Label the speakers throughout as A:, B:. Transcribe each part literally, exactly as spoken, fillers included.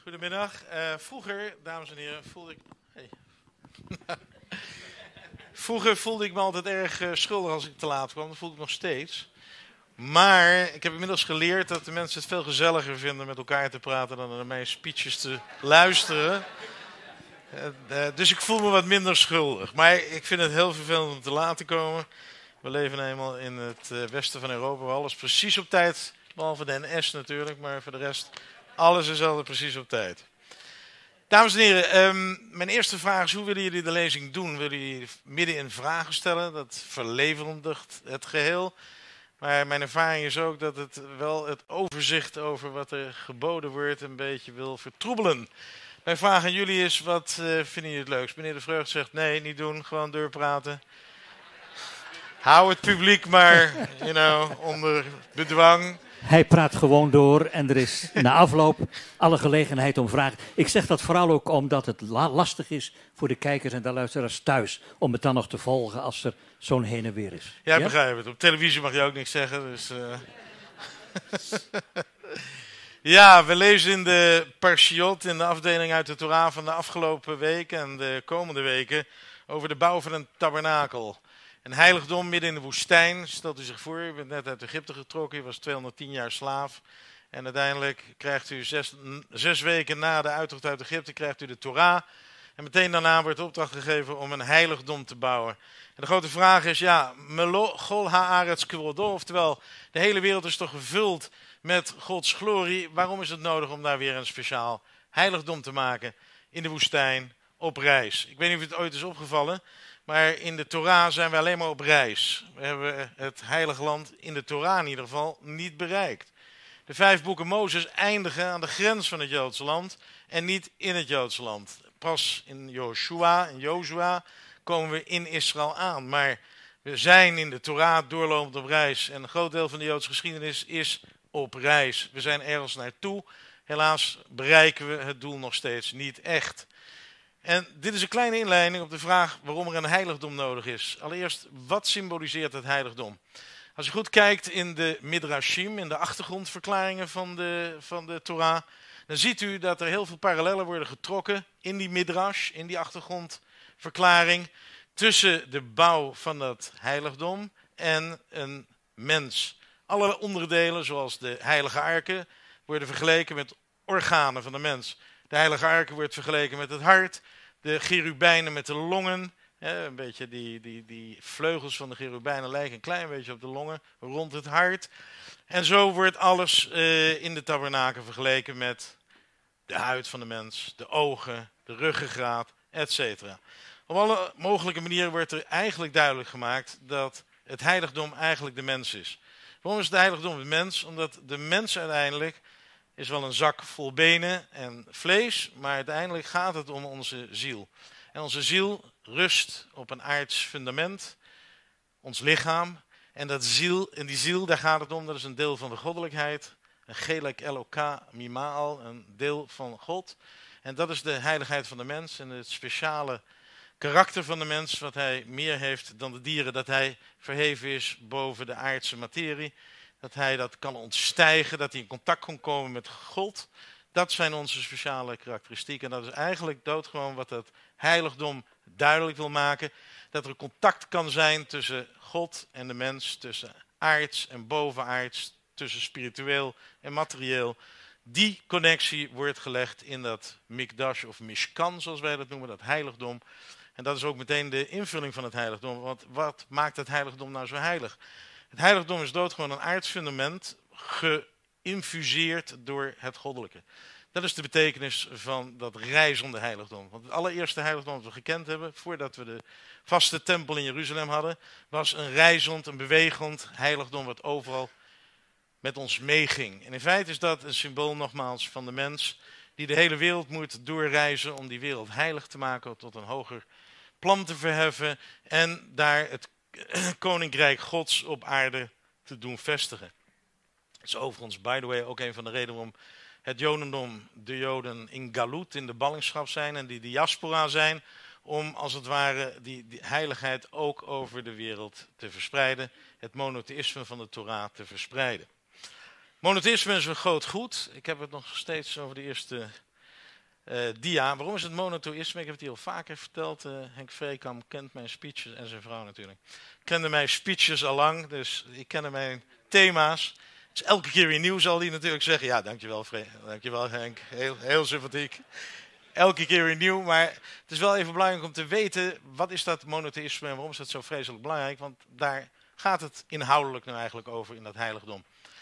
A: Goedemiddag. Uh, vroeger, dames en heren, voelde ik... Hey. vroeger voelde ik me altijd erg uh, schuldig als ik te laat kwam. Dat voel ik nog steeds. Maar ik heb inmiddels geleerd dat de mensen het veel gezelliger vinden met elkaar te praten dan naar mijn speeches te luisteren. Uh, uh, dus ik voel me wat minder schuldig. Maar ik vind het heel vervelend om te laat te komen. We leven eenmaal in het uh, westen van Europa, waar alles precies op tijd, behalve de N S natuurlijk, maar voor de rest, alles is altijd precies op tijd. Dames en heren, um, mijn eerste vraag is, hoe willen jullie de lezing doen? Willen jullie midden in vragen stellen? Dat verlevendigt het geheel. Maar mijn ervaring is ook dat het wel het overzicht over wat er geboden wordt een beetje wil vertroebelen. Mijn vraag aan jullie is, wat uh, vinden jullie het leukst? Meneer De Vreugd zegt, nee, niet doen, gewoon doorpraten. Hou het publiek maar, you know, onder bedwang.
B: Hij praat gewoon door en er is na afloop alle gelegenheid om vragen. Ik zeg dat vooral ook omdat het la- lastig is voor de kijkers en de luisteraars thuis om het dan nog te volgen als er zo'n heen en weer is.
A: Ja, ik ja? begrijp het. Op televisie mag je ook niks zeggen, dus... Uh... ja, we lezen in de Parshiot, in de afdeling uit de Torah van de afgelopen weken en de komende weken, over de bouw van een tabernakel. Een heiligdom midden in de woestijn. Stelt u zich voor, u bent net uit Egypte getrokken, u was tweehonderdtien jaar slaaf. En uiteindelijk krijgt u zes, zes weken na de uittocht uit Egypte krijgt u de Torah. En meteen daarna wordt de opdracht gegeven om een heiligdom te bouwen. En de grote vraag is, ja, Melo Gol Haaretz Kvodo, oftewel de hele wereld is toch gevuld met Gods glorie. Waarom is het nodig om daar weer een speciaal heiligdom te maken in de woestijn op reis? Ik weet niet of het ooit is opgevallen. Maar in de Torah zijn we alleen maar op reis. We hebben het heilige land in de Torah in ieder geval niet bereikt. De vijf boeken Mozes eindigen aan de grens van het Joodse land en niet in het Joodse land. Pas in Joshua en Jozua komen we in Israël aan. Maar we zijn in de Torah doorlopend op reis. En een groot deel van de Joodse geschiedenis is op reis. We zijn ergens naartoe. Helaas bereiken we het doel nog steeds niet echt. En dit is een kleine inleiding op de vraag waarom er een heiligdom nodig is. Allereerst, wat symboliseert het heiligdom? Als je goed kijkt in de Midrashim, in de achtergrondverklaringen van de, van de Torah, dan ziet u dat er heel veel parallellen worden getrokken in die Midrash, in die achtergrondverklaring, tussen de bouw van dat heiligdom en een mens. Alle onderdelen, zoals de heilige arken, worden vergeleken met organen van de mens. De heilige arken wordt vergeleken met het hart. De cherubijnen met de longen. Hè, een beetje die, die, die vleugels van de cherubijnen lijken een klein beetje op de longen. Rond het hart. En zo wordt alles uh, in de tabernakel vergeleken met de huid van de mens. De ogen, de ruggengraat, et cetera. Op alle mogelijke manieren wordt er eigenlijk duidelijk gemaakt dat het heiligdom eigenlijk de mens is. Waarom is het heiligdom de mens? Omdat de mens uiteindelijk is wel een zak vol benen en vlees, maar uiteindelijk gaat het om onze ziel. En onze ziel rust op een aards fundament, ons lichaam. En dat ziel, in die ziel, daar gaat het om, dat is een deel van de goddelijkheid. Een chelek Eloka Mimaal, een deel van God. En dat is de heiligheid van de mens en het speciale karakter van de mens, wat hij meer heeft dan de dieren, dat hij verheven is boven de aardse materie. Dat hij dat kan ontstijgen, dat hij in contact kan komen met God. Dat zijn onze speciale karakteristieken. En dat is eigenlijk doodgewoon wat het heiligdom duidelijk wil maken. Dat er contact kan zijn tussen God en de mens, tussen aards en bovenaards, tussen spiritueel en materieel. Die connectie wordt gelegd in dat mikdash of mishkan, zoals wij dat noemen, dat heiligdom. En dat is ook meteen de invulling van het heiligdom. Want wat maakt het heiligdom nou zo heilig? Het heiligdom is doodgewoon een aards fundament, geïnfuseerd door het goddelijke. Dat is de betekenis van dat reizende heiligdom. Want het allereerste heiligdom dat we gekend hebben, voordat we de vaste tempel in Jeruzalem hadden, was een reizend, een bewegend heiligdom wat overal met ons meeging. En in feite is dat een symbool nogmaals van de mens die de hele wereld moet doorreizen om die wereld heilig te maken, tot een hoger plan te verheffen en daar het koninkrijk Gods op aarde te doen vestigen. Dat is overigens, by the way, ook een van de redenen waarom het Jodendom, de Joden in Galut, in de ballingschap zijn en die diaspora zijn, om als het ware die, die heiligheid ook over de wereld te verspreiden, het monotheïsme van de Torah te verspreiden. Monotheïsme is een groot goed. Ik heb het nog steeds over de eerste uh, dia. Waarom is het monotheïsme? Ik heb het hier al vaker verteld. Uh, Henk Vreekamp kent mijn speeches en zijn vrouw natuurlijk. Kende mijn speeches al lang, dus ik ken mijn thema's. Dus elke keer weer nieuw zal hij natuurlijk zeggen. Ja, dankjewel, Fre- dankjewel Henk. Heel, heel sympathiek. Elke keer weer nieuw, maar het is wel even belangrijk om te weten, wat is dat monotheïsme en waarom is dat zo vreselijk belangrijk? Want daar gaat het inhoudelijk nou eigenlijk over in dat heiligdom.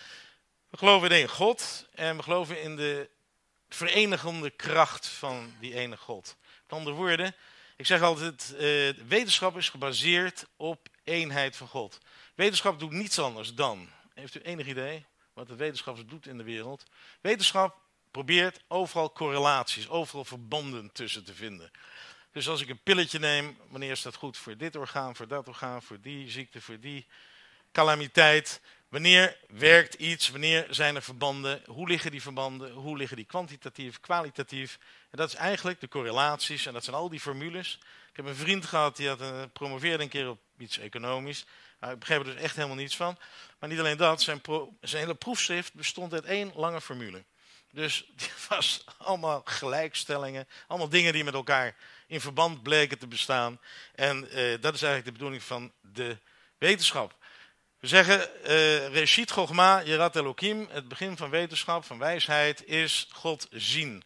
A: We geloven in één God en we geloven in de verenigende kracht van die ene God. Met andere woorden, ik zeg altijd, uh, wetenschap is gebaseerd op eenheid van God. Wetenschap doet niets anders dan, heeft u enig idee wat de wetenschap doet in de wereld? Wetenschap probeert overal correlaties, overal verbanden tussen te vinden. Dus als ik een pilletje neem, wanneer is dat goed voor dit orgaan, voor dat orgaan, voor die ziekte, voor die calamiteit? Wanneer werkt iets, wanneer zijn er verbanden, hoe liggen die verbanden, hoe liggen die kwantitatief, kwalitatief? En dat is eigenlijk de correlaties en dat zijn al die formules. Ik heb een vriend gehad die had een, promoveerde een keer op iets economisch. Nou, ik begreep er dus echt helemaal niets van. Maar niet alleen dat, zijn, pro, zijn hele proefschrift bestond uit één lange formule. Dus die was allemaal gelijkstellingen, allemaal dingen die met elkaar in verband bleken te bestaan. En uh, dat is eigenlijk de bedoeling van de wetenschap. We zeggen, uh, Reshit Chogma Yerat Elohim, het begin van wetenschap, van wijsheid, is God zien.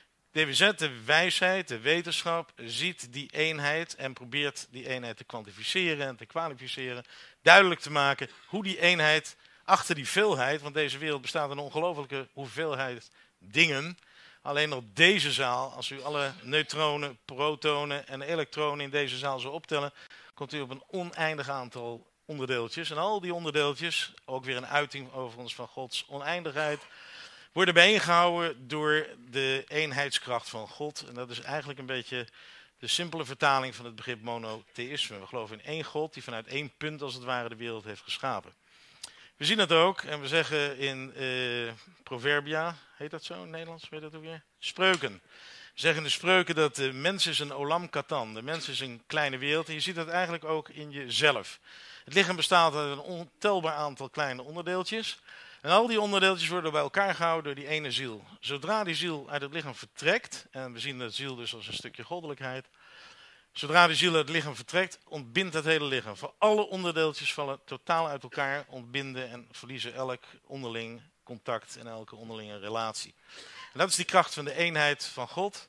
A: D W Z, de wijsheid, de wetenschap, ziet die eenheid en probeert die eenheid te kwantificeren en te kwalificeren. Duidelijk te maken hoe die eenheid achter die veelheid, want deze wereld bestaat een ongelofelijke hoeveelheid dingen. Alleen op deze zaal, als u alle neutronen, protonen en elektronen in deze zaal zou optellen, komt u op een oneindig aantal onderdeeltjes. En al die onderdeeltjes, ook weer een uiting overigens van Gods oneindigheid, worden bijeengehouden door de eenheidskracht van God. En dat is eigenlijk een beetje de simpele vertaling van het begrip monotheïsme. We geloven in één God die vanuit één punt als het ware de wereld heeft geschapen. We zien dat ook en we zeggen in uh, Proverbia, heet dat zo in het Nederlands, weet dat ook weer? Spreuken. We zeggen in de spreuken dat de mens is een olam katan, de mens is een kleine wereld en je ziet dat eigenlijk ook in jezelf. Het lichaam bestaat uit een ontelbaar aantal kleine onderdeeltjes en al die onderdeeltjes worden bij elkaar gehouden door die ene ziel. Zodra die ziel uit het lichaam vertrekt, en we zien de ziel dus als een stukje goddelijkheid, zodra die ziel uit het lichaam vertrekt, ontbindt het hele lichaam. Voor alle onderdeeltjes vallen totaal uit elkaar, ontbinden en verliezen elk onderling contact en elke onderlinge relatie. En dat is die kracht van de eenheid van God.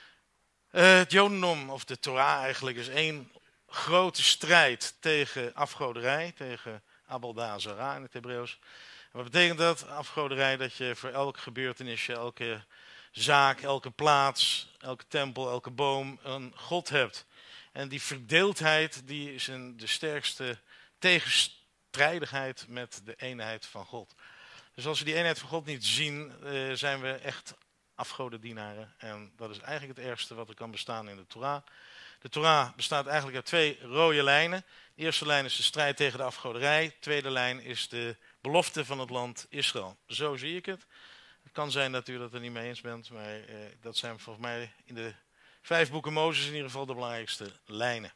A: Uh, het Jodendom, of de Torah eigenlijk, is één grote strijd tegen afgoderij, tegen Abel da Zara in het Hebreeuws. En wat betekent dat, afgoderij? Dat je voor elk gebeurtenisje, elke zaak, elke plaats, elke tempel, elke boom een God hebt. En die verdeeldheid die is een, de sterkste tegenstrijdigheid met de eenheid van God. Dus als we die eenheid van God niet zien, uh, zijn we echt afgodendienaren. En dat is eigenlijk het ergste wat er kan bestaan in de Torah. De Torah bestaat eigenlijk uit twee rode lijnen. De eerste lijn is de strijd tegen de afgoderij. De tweede lijn is de belofte van het land Israël. Zo zie ik het. Het kan zijn dat u dat er niet mee eens bent, maar uh, dat zijn volgens mij in de vijf boeken Mozes in ieder geval de belangrijkste lijnen.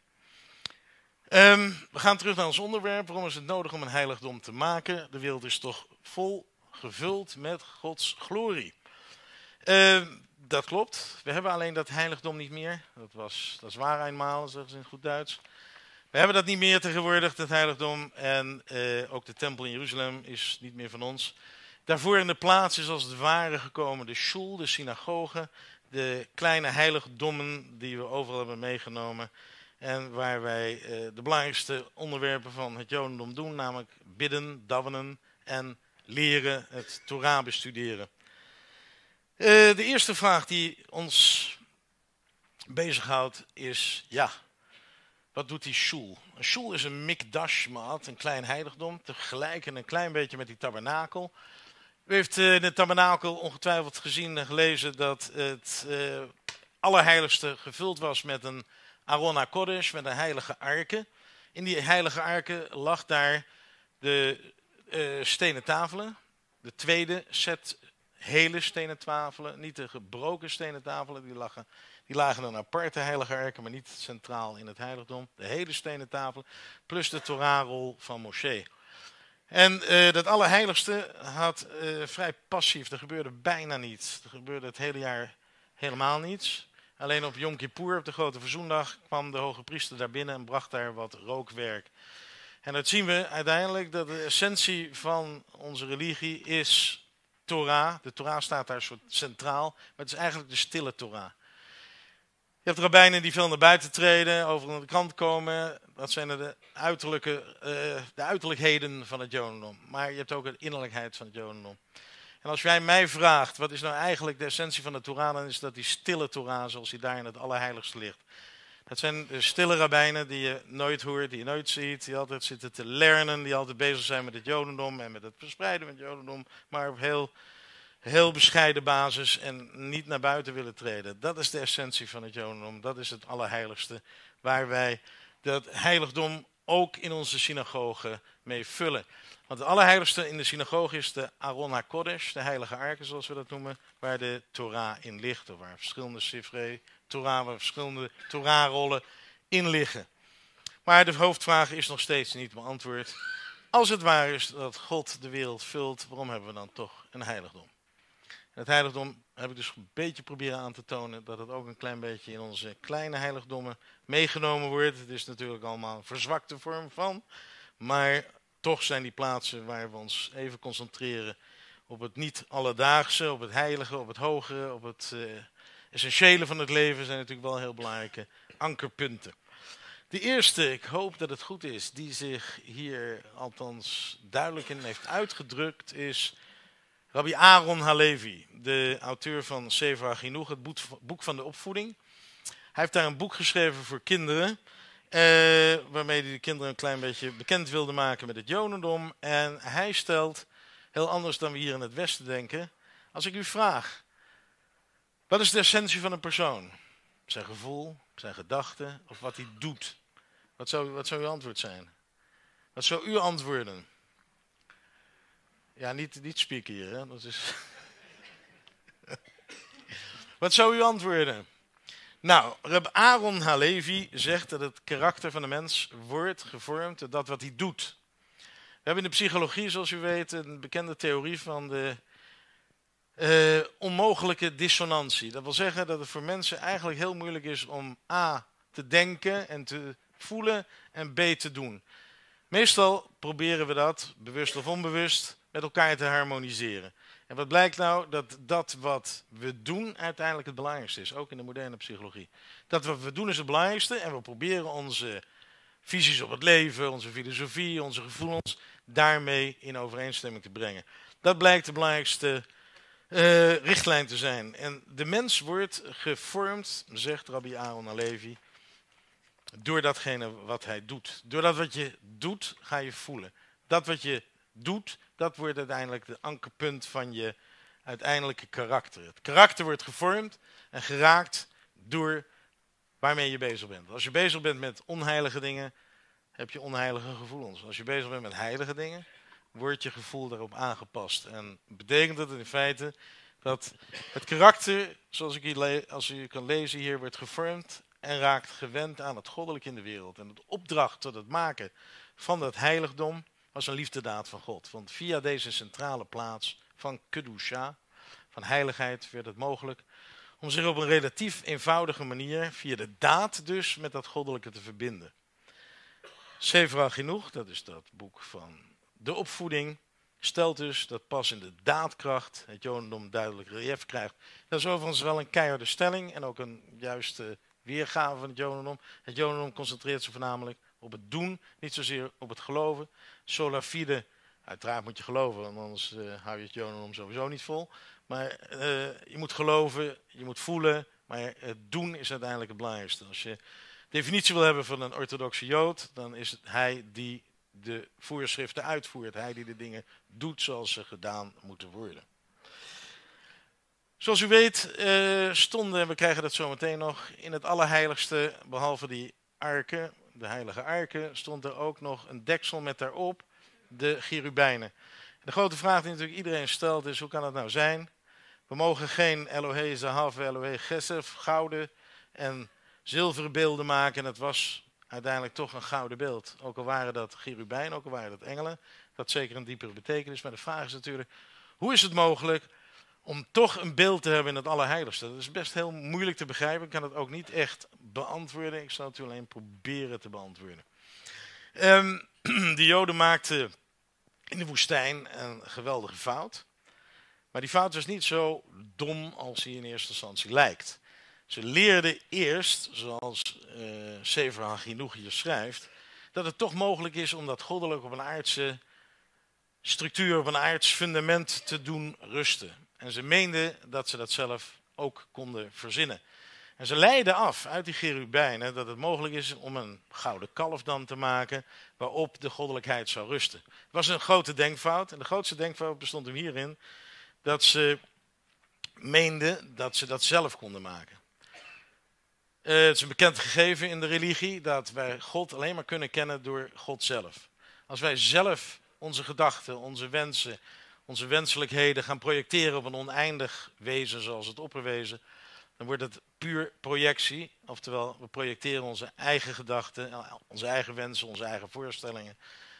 A: Um, we gaan terug naar ons onderwerp. Waarom is het nodig om een heiligdom te maken? De wereld is toch vol gevuld met Gods glorie. Uh, dat klopt. We hebben alleen dat heiligdom niet meer. Dat, was, dat is waar eenmaal, zeggen ze in goed Duits. We hebben dat niet meer tegenwoordig, dat heiligdom. En uh, ook de tempel in Jeruzalem is niet meer van ons. Daarvoor in de plaats is als het ware gekomen de shul, de synagoge. De kleine heiligdommen die we overal hebben meegenomen. En waar wij uh, de belangrijkste onderwerpen van het Jodendom doen. Namelijk bidden, davenen en leren, het Torah bestuderen. Uh, de eerste vraag die ons bezighoudt is, ja, wat doet die shul? Een shul is een mikdash maat, een klein heiligdom. Tegelijk en een klein beetje met die tabernakel. U heeft uh, in de tabernakel ongetwijfeld gezien en gelezen dat het uh, allerheiligste gevuld was met een Aron HaKodesh, met een heilige arke. In die heilige arke lag daar de uh, stenen tafelen. De tweede set hele stenen tafelen, niet de gebroken stenen tafelen, die lagen, die lagen dan apart, de heilige arken, maar niet centraal in het heiligdom. De hele stenen tafelen, plus de Torahrol van Moshe. En uh, dat allerheiligste had uh, vrij passief, er gebeurde bijna niets. Er gebeurde het hele jaar helemaal niets. Alleen op Yom Kippur, op de grote verzoendag, kwam de hoge priester daar binnen en bracht daar wat rookwerk. En dat zien we uiteindelijk dat de essentie van onze religie is Torah. De Torah staat daar soort centraal, maar het is eigenlijk de stille Torah. Je hebt rabbijnen die veel naar buiten treden, over aan de kant komen. Dat zijn de, uiterlijke, uh, de uiterlijkheden van het jodendom. Maar je hebt ook de innerlijkheid van het jodendom. En als jij mij vraagt, wat is nou eigenlijk de essentie van de Torah, dan is dat die stille Torah, zoals die daar in het Allerheiligste ligt. Dat zijn de stille rabbijnen die je nooit hoort, die je nooit ziet, die altijd zitten te leren, die altijd bezig zijn met het jodendom en met het verspreiden van het jodendom, maar op heel, heel bescheiden basis en niet naar buiten willen treden. Dat is de essentie van het jodendom, dat is het Allerheiligste, waar wij dat heiligdom ook in onze synagoge mee vullen. Want het Allerheiligste in de synagoge is de Aron HaKodesh, de heilige arken zoals we dat noemen, waar de Torah in ligt, of waar verschillende sifrei Torah, waar verschillende Torah-rollen in liggen. Maar de hoofdvraag is nog steeds niet beantwoord. Als het waar is dat God de wereld vult, waarom hebben we dan toch een heiligdom? En het heiligdom heb ik dus een beetje proberen aan te tonen dat het ook een klein beetje in onze kleine heiligdommen meegenomen wordt. Het is natuurlijk allemaal een verzwakte vorm van, maar toch zijn die plaatsen waar we ons even concentreren op het niet alledaagse, op het heilige, op het hogere, op het uh, essentiële van het leven, zijn natuurlijk wel heel belangrijke ankerpunten. De eerste, ik hoop dat het goed is, die zich hier althans duidelijk in heeft uitgedrukt, is Rabbi Aaron Halevi, de auteur van Sefer HaChinuch, het boek van de opvoeding. Hij heeft daar een boek geschreven voor kinderen, eh, waarmee hij de kinderen een klein beetje bekend wilde maken met het jodendom. En hij stelt, heel anders dan we hier in het Westen denken, als ik u vraag, wat is de essentie van een persoon? Zijn gevoel, zijn gedachten of wat hij doet? Wat zou, wat zou uw antwoord zijn? Wat zou u antwoorden? Ja, niet, niet spieken hier, hè? Dat is... Wat zou u antwoorden? Nou, Reb Aaron Halevi zegt dat het karakter van de mens wordt gevormd door dat wat hij doet. We hebben in de psychologie, zoals u weet, een bekende theorie van de uh, onmogelijke dissonantie. Dat wil zeggen dat het voor mensen eigenlijk heel moeilijk is om A, te denken en te voelen en B, te doen. Meestal proberen we dat, bewust of onbewust, met elkaar te harmoniseren. En wat blijkt nou? Dat dat wat we doen uiteindelijk het belangrijkste is, ook in de moderne psychologie. Dat wat we doen is het belangrijkste en we proberen onze visies op het leven, onze filosofie, onze gevoelens, daarmee in overeenstemming te brengen. Dat blijkt de belangrijkste uh, richtlijn te zijn. En de mens wordt gevormd, zegt Rabbi Aaron Halevi, door datgene wat hij doet. Door dat wat je doet, ga je voelen. Dat wat je doet, dat wordt uiteindelijk de ankerpunt van je uiteindelijke karakter. Het karakter wordt gevormd en geraakt door waarmee je bezig bent. Als je bezig bent met onheilige dingen, heb je onheilige gevoelens. Als je bezig bent met heilige dingen, wordt je gevoel daarop aangepast. En betekent dat in feite dat het karakter, zoals ik hier als u kan lezen hier, wordt gevormd en raakt gewend aan het goddelijke in de wereld. En de opdracht tot het maken van dat heiligdom was een liefdedaad van God. Want via deze centrale plaats van Kedusha, van heiligheid, werd het mogelijk om zich op een relatief eenvoudige manier, via de daad dus, met dat goddelijke te verbinden. Sefer HaChinuch, dat is dat boek van de opvoeding, stelt dus dat pas in de daadkracht het jodendom duidelijk relief krijgt. Dat is overigens wel een keiharde stelling en ook een juiste weergave van het jodendom. Het jodendom concentreert zich voornamelijk op het doen, niet zozeer op het geloven. Sola fide, uiteraard moet je geloven, want anders uh, hou je het jodendom sowieso niet vol. Maar uh, je moet geloven, je moet voelen, maar het doen is uiteindelijk het belangrijkste. Als je definitie wil hebben van een orthodoxe jood, dan is het hij die de voorschriften uitvoert. Hij die de dingen doet zoals ze gedaan moeten worden. Zoals u weet uh, stonden, en we krijgen dat zo meteen nog, in het Allerheiligste, behalve die arken, de heilige arken, stond er ook nog een deksel met daarop de cherubijnen. De grote vraag die natuurlijk iedereen stelt is, hoe kan het nou zijn? We mogen geen Elohe Zahav, Elohe Gesef, gouden en zilveren beelden maken. En het was uiteindelijk toch een gouden beeld. Ook al waren dat cherubijnen, ook al waren dat engelen. Dat had zeker een diepere betekenis. Maar de vraag is natuurlijk, hoe is het mogelijk om toch een beeld te hebben in het Allerheiligste. Dat is best heel moeilijk te begrijpen. Ik kan het ook niet echt beantwoorden. Ik zal het u alleen proberen te beantwoorden. Um, de Joden maakten in de woestijn een geweldige fout. Maar die fout was niet zo dom als die in eerste instantie lijkt. Ze leerden eerst, zoals uh, Sefer HaChinuch hier schrijft, dat het toch mogelijk is om dat goddelijk op een aardse structuur, op een aards fundament te doen rusten. En ze meenden dat ze dat zelf ook konden verzinnen. En ze leidden af uit die cherubijnen dat het mogelijk is om een gouden kalf dan te maken waarop de goddelijkheid zou rusten. Het was een grote denkfout en de grootste denkfout bestond hem hierin dat ze meenden dat ze dat zelf konden maken. Uh, het is een bekend gegeven in de religie dat wij God alleen maar kunnen kennen door God zelf. Als wij zelf onze gedachten, onze wensen, onze wenselijkheden gaan projecteren op een oneindig wezen zoals het opperwezen, dan wordt het puur projectie. Oftewel, we projecteren onze eigen gedachten, onze eigen wensen, onze eigen voorstellingen.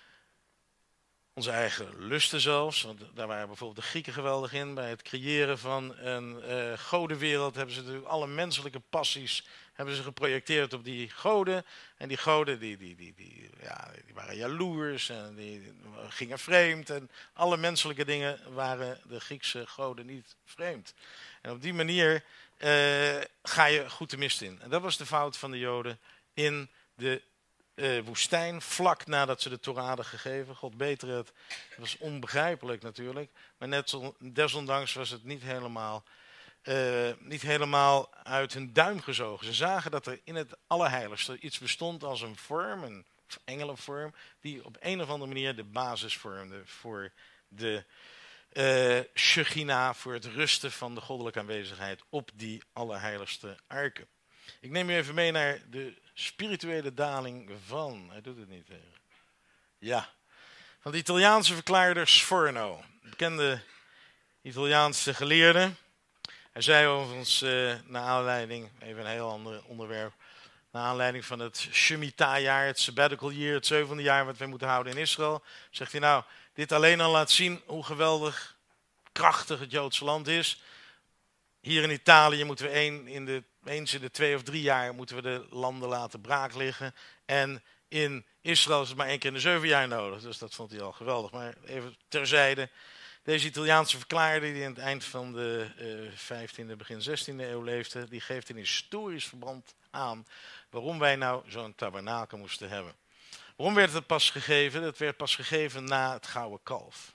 A: Onze eigen lusten zelfs, want daar waren bijvoorbeeld de Grieken geweldig in. Bij het creëren van een uh, godenwereld hebben ze natuurlijk alle menselijke passies hebben ze geprojecteerd op die goden. En die goden die, die, die, die, ja, die waren jaloers en die, die gingen vreemd. En alle menselijke dingen waren de Griekse goden niet vreemd. En op die manier uh, ga je goed de mist in. En dat was de fout van de Joden in de Uh, woestijn, vlak nadat ze de Torah hadden gegeven. God beter het. Dat was onbegrijpelijk natuurlijk. Maar net zo, desondanks was het niet helemaal, uh, niet helemaal uit hun duim gezogen. Ze zagen dat er in het Allerheiligste iets bestond als een vorm, een engelenvorm, die op een of andere manier de basis vormde voor de uh, Shechina, voor het rusten van de goddelijke aanwezigheid op die Allerheiligste arken. Ik neem u even mee naar de spirituele daling van, hij doet het niet tegen. Ja, van de Italiaanse verklaarder Sforno, bekende Italiaanse geleerde. Hij zei overigens, uh, naar aanleiding, even een heel ander onderwerp, naar aanleiding van het Shemitah-jaar, het sabbatical year, het zevende jaar wat wij moeten houden in Israël, zegt hij nou, dit alleen al laat zien hoe geweldig krachtig het Joodse land is. Hier in Italië moeten we één in de, eens in de twee of drie jaar moeten we de landen laten braak liggen. En in Israël is het maar één keer in de zeven jaar nodig. Dus dat vond hij al geweldig. Maar even terzijde. Deze Italiaanse verklaarder die in het eind van de uh, vijftiende, begin zestiende eeuw leefde, die geeft in historisch verband aan waarom wij nou zo'n tabernakel moesten hebben. Waarom werd het pas gegeven? Het werd pas gegeven na het gouden kalf.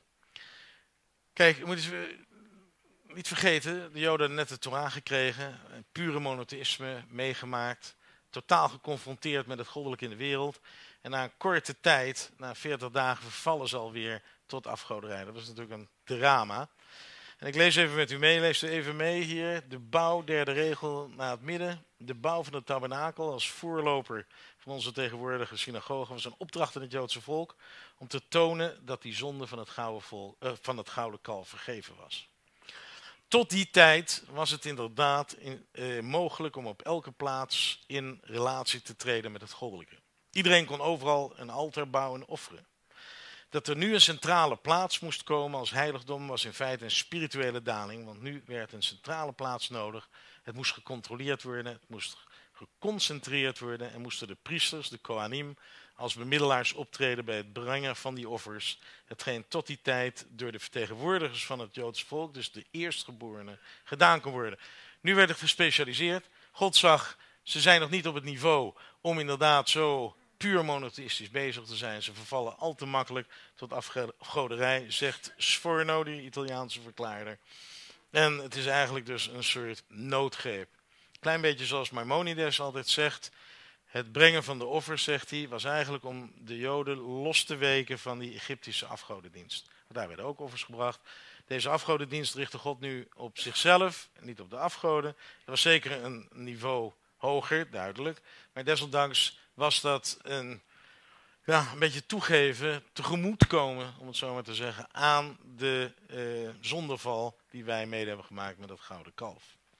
A: Kijk, je moet eens niet vergeten, de Joden hadden net de Torah gekregen, een pure monotheïsme meegemaakt, totaal geconfronteerd met het goddelijke in de wereld. En na een korte tijd, na veertig dagen, vervallen ze alweer tot afgoderij. Dat was natuurlijk een drama. En ik lees even met u mee, lees u even mee hier. De bouw, derde regel naar het midden. De bouw van de tabernakel als voorloper van onze tegenwoordige synagoge was een opdracht aan het Joodse volk om te tonen dat die zonde van het gouden, volk, uh, van het gouden kalf vergeven was. Tot die tijd was het inderdaad in, uh, mogelijk om op elke plaats in relatie te treden met het goddelijke. Iedereen kon overal een altaar bouwen en offeren. Dat er nu een centrale plaats moest komen als heiligdom was in feite een spirituele daling, want nu werd een centrale plaats nodig. Het moest gecontroleerd worden, het moest geconcentreerd worden en moesten de priesters, de Kohanim, als bemiddelaars optreden bij het brengen van die offers. Hetgeen tot die tijd door de vertegenwoordigers van het Joodse volk, dus de eerstgeborenen, gedaan kon worden. Nu werd het gespecialiseerd. God zag, ze zijn nog niet op het niveau om inderdaad zo puur monotheïstisch bezig te zijn. Ze vervallen al te makkelijk tot afgoderij, zegt Sforno, die Italiaanse verklaarder. En het is eigenlijk dus een soort noodgreep. Klein beetje zoals Maimonides altijd zegt. Het brengen van de offers, zegt hij, was eigenlijk om de Joden los te weken van die Egyptische afgodendienst. Want daar werden ook offers gebracht. Deze afgodendienst richtte God nu op zichzelf, niet op de afgoden. Dat was zeker een niveau hoger, duidelijk. Maar desondanks was dat een, ja, een beetje toegeven, tegemoetkomen, om het zo maar te zeggen, aan de uh, zondeval die wij mede hebben gemaakt met dat gouden kalf.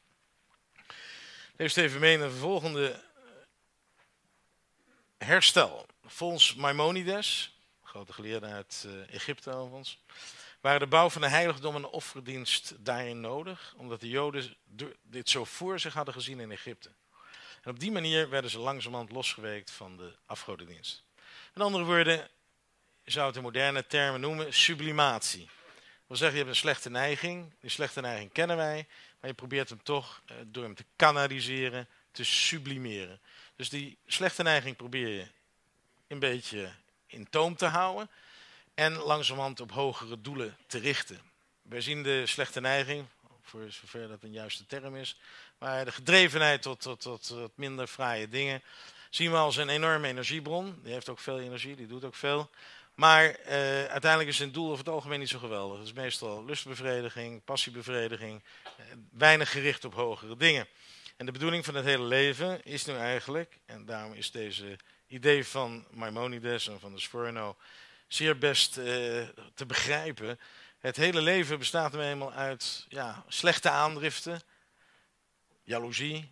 A: Lees even mee naar de volgende herstel. Volgens Maimonides, grote geleerde uit uh, Egypte overigens, waren de bouw van de heiligdom en de offerdienst daarin nodig, omdat de Joden dit zo voor zich hadden gezien in Egypte. En op die manier werden ze langzamerhand losgeweekt van de afgodendienst. Met andere woorden, je zou het in moderne termen noemen, sublimatie. Dat wil zeggen, je hebt een slechte neiging, die slechte neiging kennen wij, maar je probeert hem toch, eh, door hem te kanaliseren, te sublimeren. Dus die slechte neiging probeer je een beetje in toom te houden en langzamerhand op hogere doelen te richten. Wij zien de slechte neiging, voor zover dat een juiste term is, maar de gedrevenheid tot, tot, tot, tot minder fraaie dingen zien we als een enorme energiebron. Die heeft ook veel energie, die doet ook veel. Maar uh, uiteindelijk is zijn doel over het algemeen niet zo geweldig. Het is meestal lustbevrediging, passiebevrediging, uh, weinig gericht op hogere dingen. En de bedoeling van het hele leven is nu eigenlijk, en daarom is deze idee van Maimonides en van de Sforno zeer best uh, te begrijpen. Het hele leven bestaat nu eenmaal uit ja, slechte aandriften, jaloezie,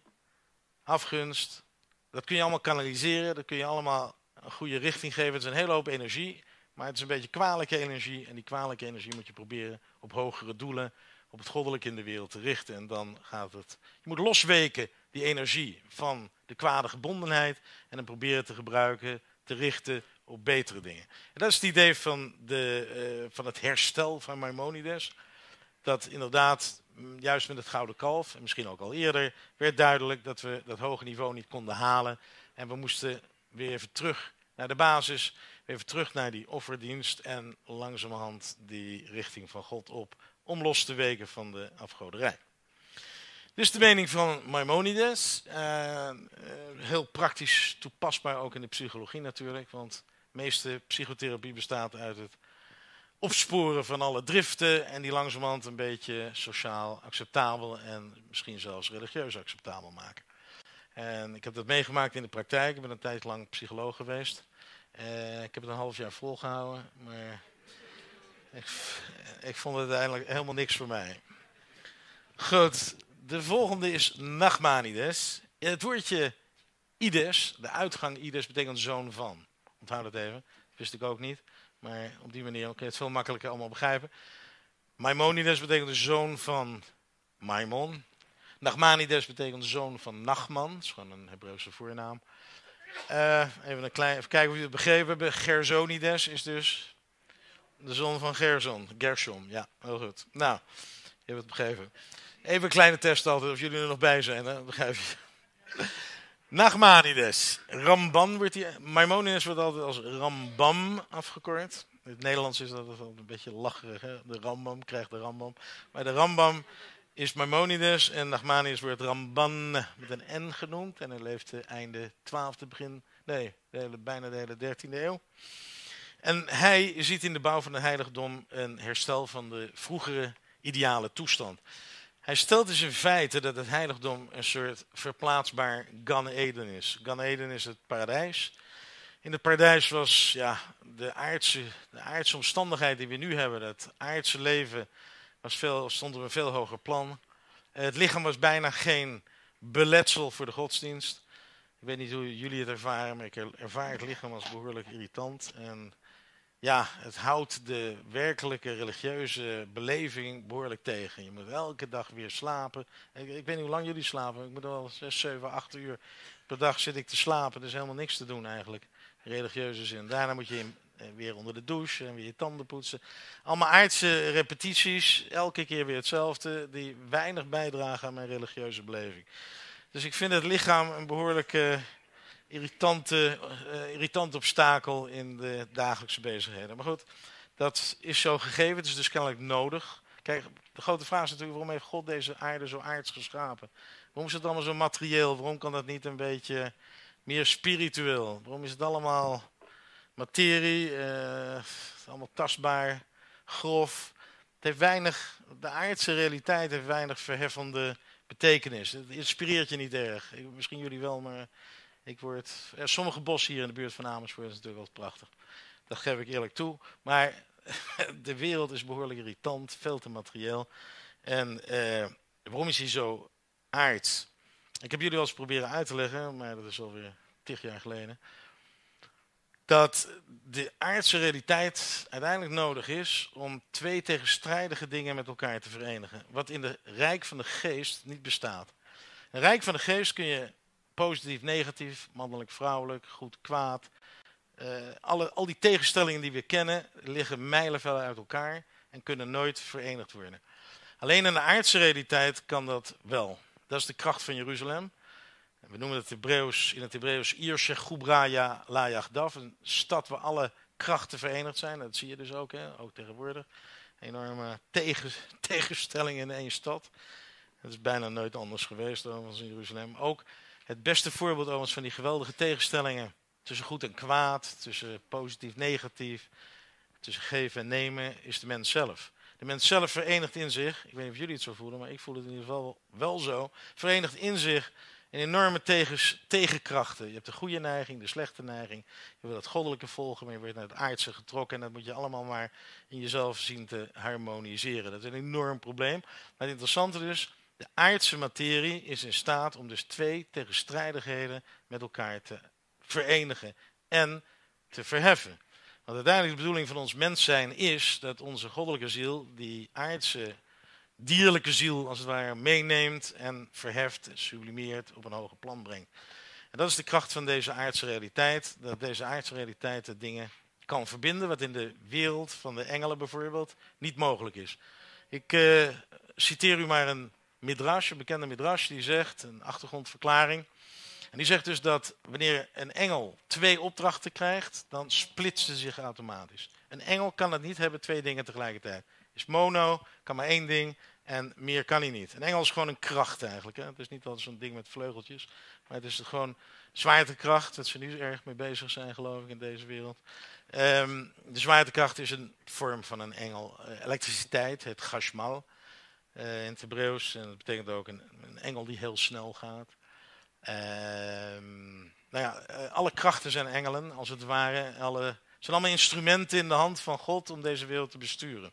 A: afgunst. Dat kun je allemaal kanaliseren, dat kun je allemaal een goede richting geven. Het is een hele hoop energie, maar het is een beetje kwalijke energie. En die kwalijke energie moet je proberen op hogere doelen, op het goddelijke in de wereld te richten. En dan gaat het, je moet losweken die energie van de kwade gebondenheid en dan proberen te gebruiken, te richten op betere dingen. En dat is het idee van, de, uh, van het herstel van Maimonides. Dat inderdaad, juist met het gouden kalf, en misschien ook al eerder, werd duidelijk dat we dat hoge niveau niet konden halen. En we moesten weer even terug naar de basis, weer even terug naar die offerdienst en langzamerhand die richting van God op, om los te weken van de afgoderij. Dit is de mening van Maimonides. Uh, uh, heel praktisch toepasbaar ook in de psychologie natuurlijk, want de meeste psychotherapie bestaat uit het opsporen van alle driften en die langzamerhand een beetje sociaal acceptabel en misschien zelfs religieus acceptabel maken. En ik heb dat meegemaakt in de praktijk. Ik ben een tijd lang psycholoog geweest. Uh, ik heb het een half jaar volgehouden, maar ik, ik vond het uiteindelijk helemaal niks voor mij. Goed, de volgende is Nachmanides. Het woordje ides, de uitgang ides, betekent zoon van. Onthoud het even, dat wist ik ook niet. Maar op die manier kun je het veel makkelijker allemaal begrijpen. Maimonides betekent de zoon van Maimon. Nachmanides betekent de zoon van Nachman. Dat is gewoon een Hebreeuwse voornaam. Uh, even, een klein, even kijken of jullie het begrepen hebben. Gersonides is dus de zoon van Gerson. Gershom, ja, heel goed. Nou, je hebt het begrepen. Even een kleine test altijd, of jullie er nog bij zijn. Hè? Begrijp je? Nachmanides. Ramban wordt die. Maimonides wordt altijd als Rambam afgekort. In het Nederlands is dat een beetje lacherig. Hè? De Rambam krijgt de Rambam. Maar de Rambam is Maimonides en Nachmanides wordt Ramban met een N genoemd. En hij leeft einde twaalfde, begin. Nee, de hele, bijna de hele dertiende eeuw. En hij ziet in de bouw van de heiligdom een herstel van de vroegere ideale toestand. Hij stelt dus in feite dat het heiligdom een soort verplaatsbaar Gan Eden is. Gan Eden is het paradijs. In het paradijs was ja, de, aardse, de aardse omstandigheid die we nu hebben, dat aardse leven, was veel, stond op een veel hoger plan. Het lichaam was bijna geen beletsel voor de godsdienst. Ik weet niet hoe jullie het ervaren, maar ik ervaar het lichaam als behoorlijk irritant. En ja, het houdt de werkelijke religieuze beleving behoorlijk tegen. Je moet elke dag weer slapen. Ik, ik weet niet hoe lang jullie slapen. Ik moet wel zes, zeven, acht uur per dag zit ik te slapen. Er is helemaal niks te doen eigenlijk. In religieuze zin. Daarna moet je in, weer onder de douche en weer je tanden poetsen. Allemaal aardse repetities. Elke keer weer hetzelfde. Die weinig bijdragen aan mijn religieuze beleving. Dus ik vind het lichaam een behoorlijk Uh, Irritante, uh, irritant obstakel in de dagelijkse bezigheden. Maar goed, dat is zo gegeven. Het is dus kennelijk nodig. Kijk, de grote vraag is natuurlijk, waarom heeft God deze aarde zo aards geschapen? Waarom is het allemaal zo materieel? Waarom kan dat niet een beetje meer spiritueel? Waarom is het allemaal materie, uh, allemaal tastbaar, grof? Het heeft weinig, de aardse realiteit heeft weinig verheffende betekenis. Het inspireert je niet erg. Ik, misschien jullie wel, maar ik word, er sommige bossen hier in de buurt van Amersfoort is natuurlijk wel prachtig. Dat geef ik eerlijk toe. Maar de wereld is behoorlijk irritant, veel te materieel. En uh, waarom is hij zo aards? Ik heb jullie wel eens proberen uit te leggen, maar dat is alweer tig jaar geleden. dat de aardse realiteit uiteindelijk nodig is om twee tegenstrijdige dingen met elkaar te verenigen. Wat in het rijk van de geest niet bestaat. In het rijk van de geest kun je positief, negatief, mannelijk, vrouwelijk, goed, kwaad. Uh, alle, al die tegenstellingen die we kennen liggen mijlenver uit elkaar en kunnen nooit verenigd worden. Alleen in de aardse realiteit kan dat wel. Dat is de kracht van Jeruzalem. We noemen het Hebreeuws, in het Hebreeuws Ir Shechubraya La Yachdav, een stad waar alle krachten verenigd zijn. Dat zie je dus ook, hè? Ook tegenwoordig. Enorme tegen, tegenstellingen in één stad. Het is bijna nooit anders geweest dan in Jeruzalem. Ook het beste voorbeeld overigens van die geweldige tegenstellingen tussen goed en kwaad, tussen positief en negatief, tussen geven en nemen, is de mens zelf. De mens zelf verenigt in zich, ik weet niet of jullie het zo voelen, maar ik voel het in ieder geval wel zo, verenigt in zich een enorme tegens, tegenkrachten. Je hebt de goede neiging, de slechte neiging, je wil het goddelijke volgen, maar je wordt naar het aardse getrokken en dat moet je allemaal maar in jezelf zien te harmoniseren. Dat is een enorm probleem. Maar het interessante is, de aardse materie is in staat om dus twee tegenstrijdigheden met elkaar te verenigen en te verheffen. Want uiteindelijk de bedoeling van ons mens zijn is dat onze goddelijke ziel die aardse, dierlijke ziel als het ware meeneemt en verheft en sublimeert, op een hoger plan brengt. En dat is de kracht van deze aardse realiteit, dat deze aardse realiteit de dingen kan verbinden wat in de wereld van de engelen bijvoorbeeld niet mogelijk is. Ik uh, citeer u maar een midrash, een bekende midrash, die zegt, een achtergrondverklaring. En die zegt dus dat wanneer een engel twee opdrachten krijgt, dan splitst ze zich automatisch. Een engel kan het niet hebben, twee dingen tegelijkertijd. Is mono, kan maar één ding en meer kan hij niet. Een engel is gewoon een kracht eigenlijk. Hè? Het is niet altijd zo'n ding met vleugeltjes, maar het is gewoon zwaartekracht, dat ze nu erg mee bezig zijn geloof ik in deze wereld. Um, de zwaartekracht is een vorm van een engel. Uh, elektriciteit, het chashmal uh, in het Hebreeuws. En dat betekent ook een, een engel die heel snel gaat. Uh, nou ja, uh, alle krachten zijn engelen, als het ware. Alle, het zijn allemaal instrumenten in de hand van God om deze wereld te besturen.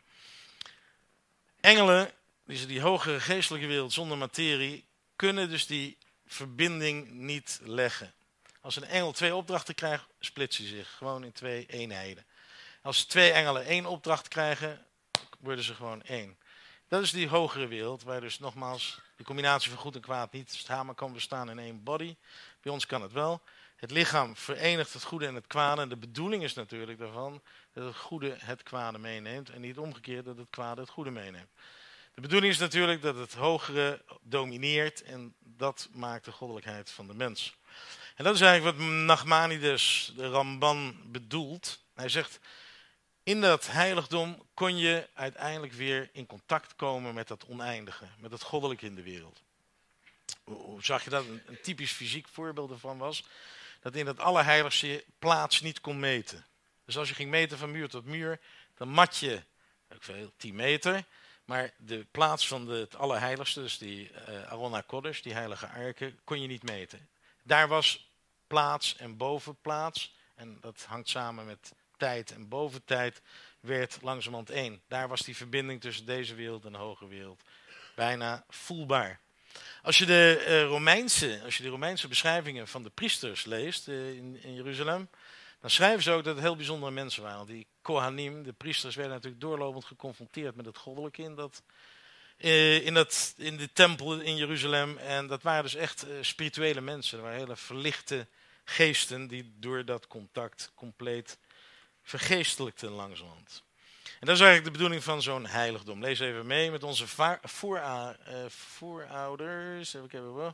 A: Engelen, die, die hogere geestelijke wereld zonder materie, kunnen dus die verbinding niet leggen. Als een engel twee opdrachten krijgt, splitsen ze zich gewoon in twee eenheden. Als twee engelen één opdracht krijgen, worden ze gewoon één. Dat is die hogere wereld, waar dus nogmaals de combinatie van goed en kwaad niet samen kan bestaan in één body. Bij ons kan het wel. Het lichaam verenigt het goede en het kwade. En de bedoeling is natuurlijk daarvan dat het goede het kwade meeneemt. En niet omgekeerd dat het kwade het goede meeneemt. De bedoeling is natuurlijk dat het hogere domineert. En dat maakt de goddelijkheid van de mens. En dat is eigenlijk wat Nachmanides, de Ramban, bedoelt. Hij zegt, in dat heiligdom kon je uiteindelijk weer in contact komen met dat oneindige. Met het goddelijke in de wereld. Hoe zag je dat? Een typisch fysiek voorbeeld ervan was dat in het allerheiligste je plaats niet kon meten. Dus als je ging meten van muur tot muur, dan mat je, ik weet, tien meter. Maar de plaats van de, het allerheiligste, dus die uh, Aron HaKodesh, die heilige arken, kon je niet meten. Daar was plaats en bovenplaats. En dat hangt samen met tijd en boventijd, werd langzamerhand één. Daar was die verbinding tussen deze wereld en de hoge wereld bijna voelbaar. Als je de, uh, Romeinse, als je de Romeinse beschrijvingen van de priesters leest uh, in, in Jeruzalem, dan schrijven ze ook dat het heel bijzondere mensen waren. Die Kohanim, de priesters, werden natuurlijk doorlopend geconfronteerd met het goddelijke in, dat, uh, in, dat, in de tempel in Jeruzalem. En dat waren dus echt uh, spirituele mensen. Dat waren hele verlichte geesten die door dat contact compleet vergeestelijkten langzamerhand. En dat is eigenlijk de bedoeling van zo'n heiligdom. Lees even mee met onze voora- uh, voorouders. Heb ik even wel.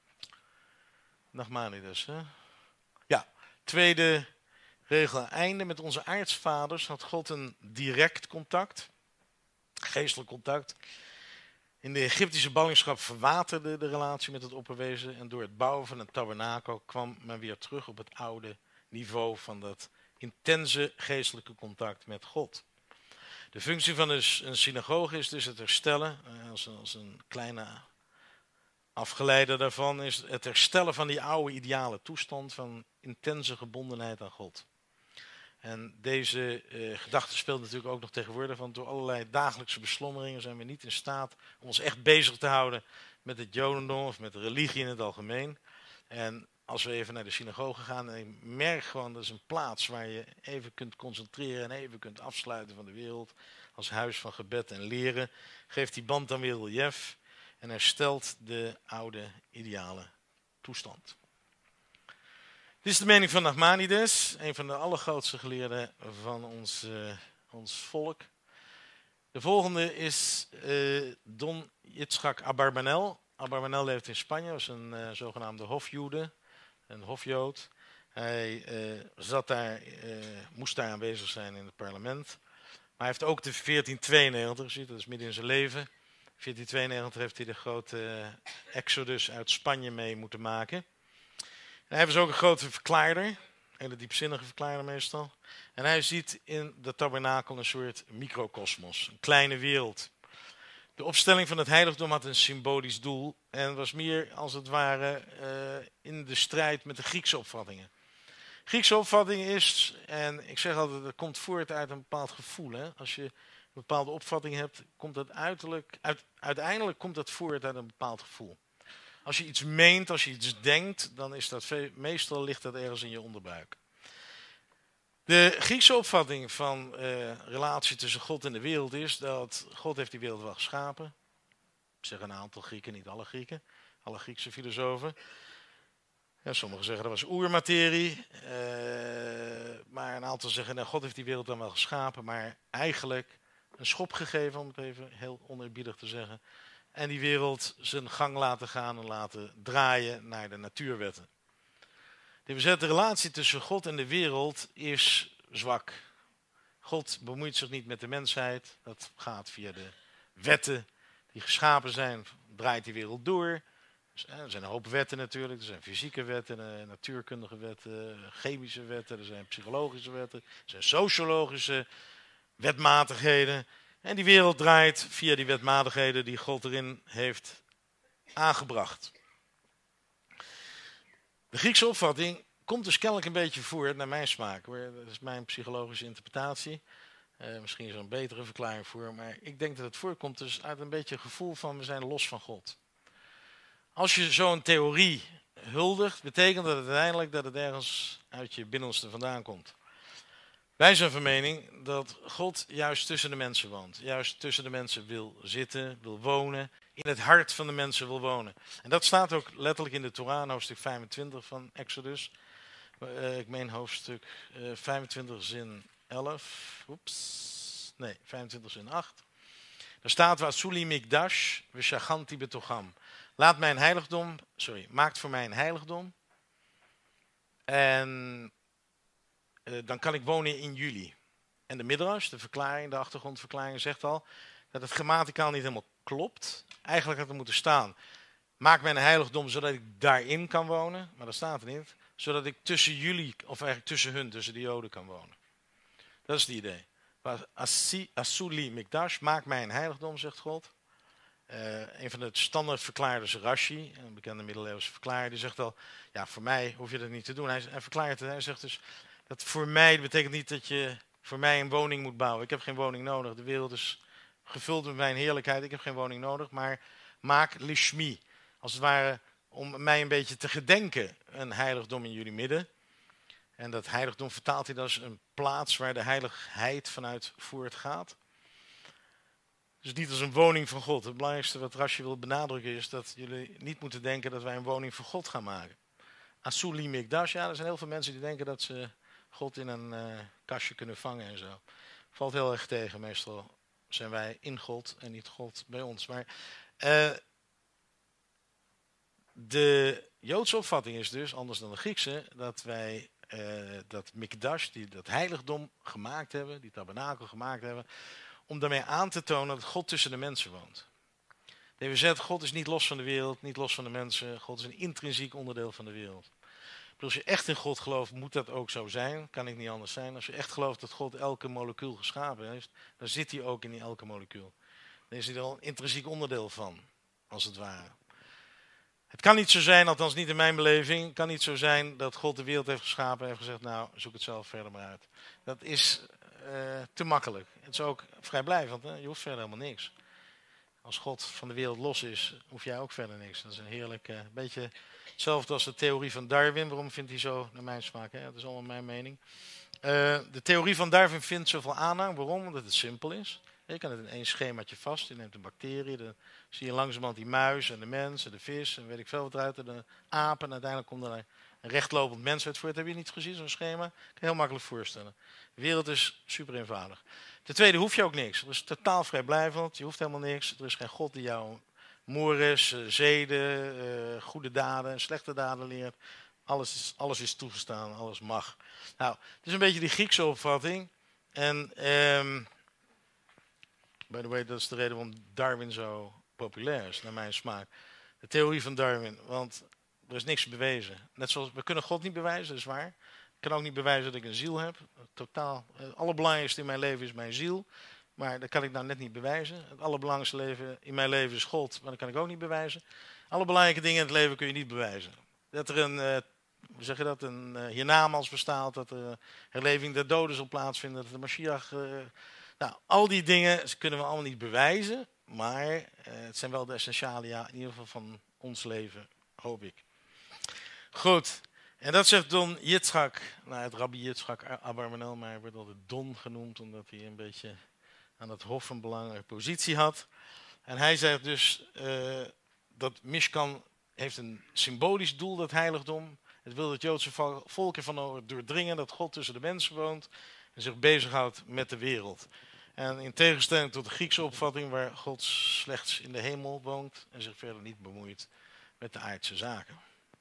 A: Nachmanides, hè? Ja, tweede regel. Einde met onze aartsvaders had God een direct contact. Geestelijk contact. In de Egyptische ballingschap verwaterde de relatie met het opperwezen. En door het bouwen van een tabernakel kwam men weer terug op het oude niveau van dat intense geestelijke contact met God. De functie van een synagoge is dus het herstellen, als een, als een kleine afgeleide daarvan, is het herstellen van die oude ideale toestand van intense gebondenheid aan God. En deze uh, gedachte speelt natuurlijk ook nog tegenwoordig, want door allerlei dagelijkse beslommeringen zijn we niet in staat om ons echt bezig te houden met het jodendom of met de religie in het algemeen. En als we even naar de synagoge gaan en je merkt gewoon, dat is een plaats waar je even kunt concentreren en even kunt afsluiten van de wereld. Als huis van gebed en leren. Geeft die band dan weer relief en herstelt de oude ideale toestand. Dit is de mening van Nachmanides, een van de allergrootste geleerden van ons, uh, ons volk. De volgende is uh, Don Yitzhak Abarbanel. Abarbanel leeft in Spanje, was een uh, zogenaamde hofjude, een hofjood. Hij uh, zat daar, uh, moest daar aanwezig zijn in het parlement. Maar hij heeft ook de veertien tweeënnegentig, ziet, dat is midden in zijn leven. veertien tweeënnegentig heeft hij de grote uh, exodus uit Spanje mee moeten maken. En hij was ook een grote verklaarder, een hele diepzinnige verklaarder meestal. En hij ziet in de tabernakel een soort microcosmos, een kleine wereld. De opstelling van het heiligdom had een symbolisch doel en was meer als het ware uh, in de strijd met de Griekse opvattingen. Griekse opvatting is, en ik zeg altijd, dat komt voort uit een bepaald gevoel. Hè? Als je een bepaalde opvatting hebt, komt dat uiterlijk, uit, uiteindelijk komt dat voort uit een bepaald gevoel. Als je iets meent, als je iets denkt, dan is dat ve- meestal ligt dat ergens in je onderbuik. De Griekse opvatting van uh, relatie tussen God en de wereld is dat God heeft die wereld wel geschapen. Ik zeg een aantal Grieken, niet alle Grieken, alle Griekse filosofen. Ja, sommigen zeggen dat was oermaterie, uh, maar een aantal zeggen nou, God heeft die wereld dan wel geschapen, maar eigenlijk een schop gegeven, om het even heel oneerbiedig te zeggen. En die wereld zijn gang laten gaan en laten draaien naar de natuurwetten. De bezette relatie tussen God en de wereld is zwak. God bemoeit zich niet met de mensheid. Dat gaat via de wetten die geschapen zijn, draait die wereld door. Dus, er zijn een hoop wetten natuurlijk. Er zijn fysieke wetten, natuurkundige wetten, chemische wetten, er zijn psychologische wetten, er zijn sociologische wetmatigheden. En die wereld draait via die wetmatigheden die God erin heeft aangebracht. De Griekse opvatting komt dus kennelijk een beetje voort naar mijn smaak. Hoor. Dat is mijn psychologische interpretatie. Uh, misschien is er een betere verklaring voor. Maar ik denk dat het voortkomt dus uit een beetje het gevoel van we zijn los van God. Als je zo'n theorie huldigt, betekent dat uiteindelijk dat het ergens uit je binnenste vandaan komt. Wij zijn van mening dat God juist tussen de mensen woont. Juist tussen de mensen wil zitten, wil wonen. In het hart van de mensen wil wonen. En dat staat ook letterlijk in de Torah, in hoofdstuk vijfentwintig van Exodus. Uh, ik meen hoofdstuk uh, vijfentwintig zin elf. Oeps. Nee, vijfentwintig zin acht. Daar staat Vasuli mikdash v'shachanti betocham. Laat mijn heiligdom, sorry, maakt voor mij een heiligdom. En uh, dan kan ik wonen in jullie. En de Midrash, de verklaring, de achtergrondverklaring zegt al dat het grammaticaal niet helemaal klopt. Eigenlijk had er moeten staan, maak mij een heiligdom zodat ik daarin kan wonen. Maar dat staat er niet. Zodat ik tussen jullie, of eigenlijk tussen hun, tussen de Joden kan wonen. Dat is het idee. Asuli mikdash, maak mij een heiligdom, zegt God. Uh, een van de standaard verklaarders, Rashi, een bekende middeleeuwse verklaarder, die zegt al, ja, voor mij hoef je dat niet te doen. Hij, hij verklaart het, hij zegt dus, dat voor mij betekent niet dat je voor mij een woning moet bouwen. Ik heb geen woning nodig. De wereld is gevuld met mijn heerlijkheid. Ik heb geen woning nodig, maar maak lishmi. Als het ware om mij een beetje te gedenken, een heiligdom in jullie midden. En dat heiligdom vertaalt hij als een plaats waar de heiligheid vanuit voortgaat. Dus niet als een woning van God. Het belangrijkste wat Rashi wil benadrukken is dat jullie niet moeten denken dat wij een woning voor God gaan maken. Asuli mikdash, ja, er zijn heel veel mensen die denken dat ze God in een uh, kastje kunnen vangen en zo. Valt heel erg tegen. Meestal zijn wij in God en niet God bij ons. Maar uh, de Joodse opvatting is dus, anders dan de Griekse, dat wij uh, dat mikdash, die, dat heiligdom gemaakt hebben, die tabernakel gemaakt hebben, om daarmee aan te tonen dat God tussen de mensen woont. D W Z, God is niet los van de wereld, niet los van de mensen. God is een intrinsiek onderdeel van de wereld. Als je echt in God gelooft, moet dat ook zo zijn. Kan ik niet anders zijn. Als je echt gelooft dat God elke molecuul geschapen heeft, dan zit hij ook in elke molecuul. Dan is hij er al een intrinsiek onderdeel van, als het ware. Het kan niet zo zijn, althans niet in mijn beleving, het kan niet zo zijn dat God de wereld heeft geschapen en heeft gezegd, nou, zoek het zelf verder maar uit. Dat is uh, te makkelijk. Het is ook vrijblijvend, hè? Je hoeft verder helemaal niks. als God van de wereld los is, hoef jij ook verder niks. Dat is een heerlijk, uh, beetje hetzelfde als de theorie van Darwin. Waarom vindt hij zo, naar mijn smaak, hè? Dat is allemaal mijn mening. Uh, de theorie van Darwin vindt zoveel aanhang. Waarom? Omdat het simpel is. Je kan het in één schemaatje vast. Je neemt een bacterie, dan zie je langzamerhand die muis en de mens en de vis en weet ik veel wat eruit. En de apen en uiteindelijk komt er een rechtlopend mens uit voort. Heb je niet gezien, zo'n schema? Kan je heel makkelijk voorstellen. De wereld is super eenvoudig. Ten tweede hoef je ook niks. Het is totaal vrijblijvend. Je hoeft helemaal niks. Er is geen God die jou mores, uh, zeden, uh, goede daden, slechte daden leert. Alles is, alles is toegestaan, alles mag. Nou, het is een beetje die Griekse opvatting. En, um, by the way, dat is de reden waarom Darwin zo populair is, naar mijn smaak. De theorie van Darwin, want er is niks bewezen. Net zoals, we kunnen God niet bewijzen, dat is waar. Ik kan ook niet bewijzen dat ik een ziel heb. Totaal, het allerbelangrijkste in mijn leven is mijn ziel. Maar dat kan ik nou net niet bewijzen. Het allerbelangrijkste leven in mijn leven is God, maar dat kan ik ook niet bewijzen. Alle belangrijke dingen in het leven kun je niet bewijzen. Dat er een, uh, hoe zeg je dat, een uh, hiernamaals bestaat, dat er uh, herleving der doden zal plaatsvinden, dat de Mashiach... Uh, nou, al die dingen kunnen we allemaal niet bewijzen, maar uh, het zijn wel de essentialia, in ieder geval van ons leven, hoop ik. Goed, en dat zegt Don Yitzchak, nou het Rabbi Yitzchak Abarbanel, maar hij wordt altijd Don genoemd, omdat hij een beetje aan het hof een belangrijke positie had. En hij zegt dus uh, dat Mishkan heeft een symbolisch doel, dat heiligdom. Het wil het Joodse volk ervan doordringen dat God tussen de mensen woont en zich bezighoudt met de wereld. En in tegenstelling tot de Griekse opvatting waar God slechts in de hemel woont en zich verder niet bemoeit met de aardse zaken.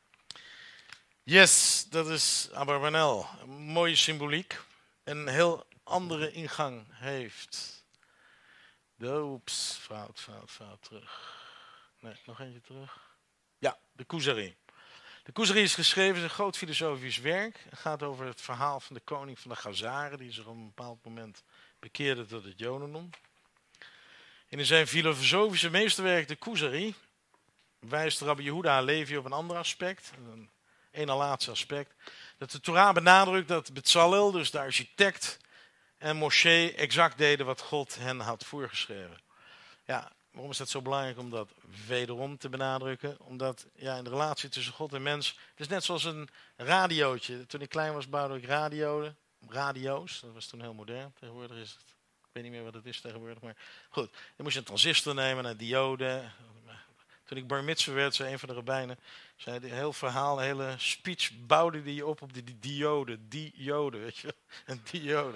A: Yes, dat is Abarbanel. Een mooie symboliek. Een heel andere ingang heeft. Oeps, fout, fout, fout, terug. Nee, nog eentje terug. Ja, de Kuzari. De Kuzari is geschreven, is een groot filosofisch werk. Het gaat over het verhaal van de koning van de Chazaren, die zich op een bepaald moment bekeerde tot het Jodendom. In zijn filosofische meesterwerk, de Kuzari, wijst Rabbi Yehuda Halevi op een ander aspect, een ene laatste aspect, dat de Torah benadrukt dat Bezalel, dus de architect, en Moshe exact deden wat God hen had voorgeschreven. Ja, waarom is dat zo belangrijk om dat wederom te benadrukken? Omdat ja, in de relatie tussen God en mens, het is net zoals een radiootje. Toen ik klein was bouwde ik radio's, radio's, dat was toen heel modern. Tegenwoordig is het, ik weet niet meer wat het is tegenwoordig, maar goed. Dan moest je een transistor nemen, een diode. Toen ik bar mitzvah werd, zei een van de rabbijnen, zei een heel verhaal, een hele speech bouwde die op op die, die diode, diode, weet je, een diode.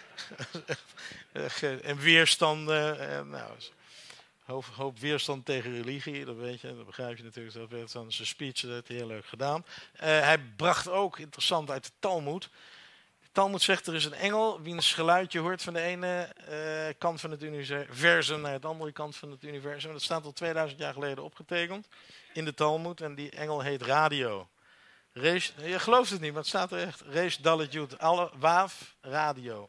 A: En weerstanden, en nou, hoop, hoop weerstand tegen religie, dat weet je, dat begrijp je natuurlijk, dat werd dan zijn speech, dat heeft hij heel leuk gedaan. Uh, hij bracht ook, interessant, uit de Talmud. De Talmud zegt, er is een engel, wiens geluid je hoort van de ene uh, kant van het universum naar de andere kant van het universum. Dat staat al tweeduizend jaar geleden opgetekend in de Talmud en die engel heet radio. Rees, je gelooft het niet, maar het staat er echt. Rees Dalet Jud, alle waaf, radio.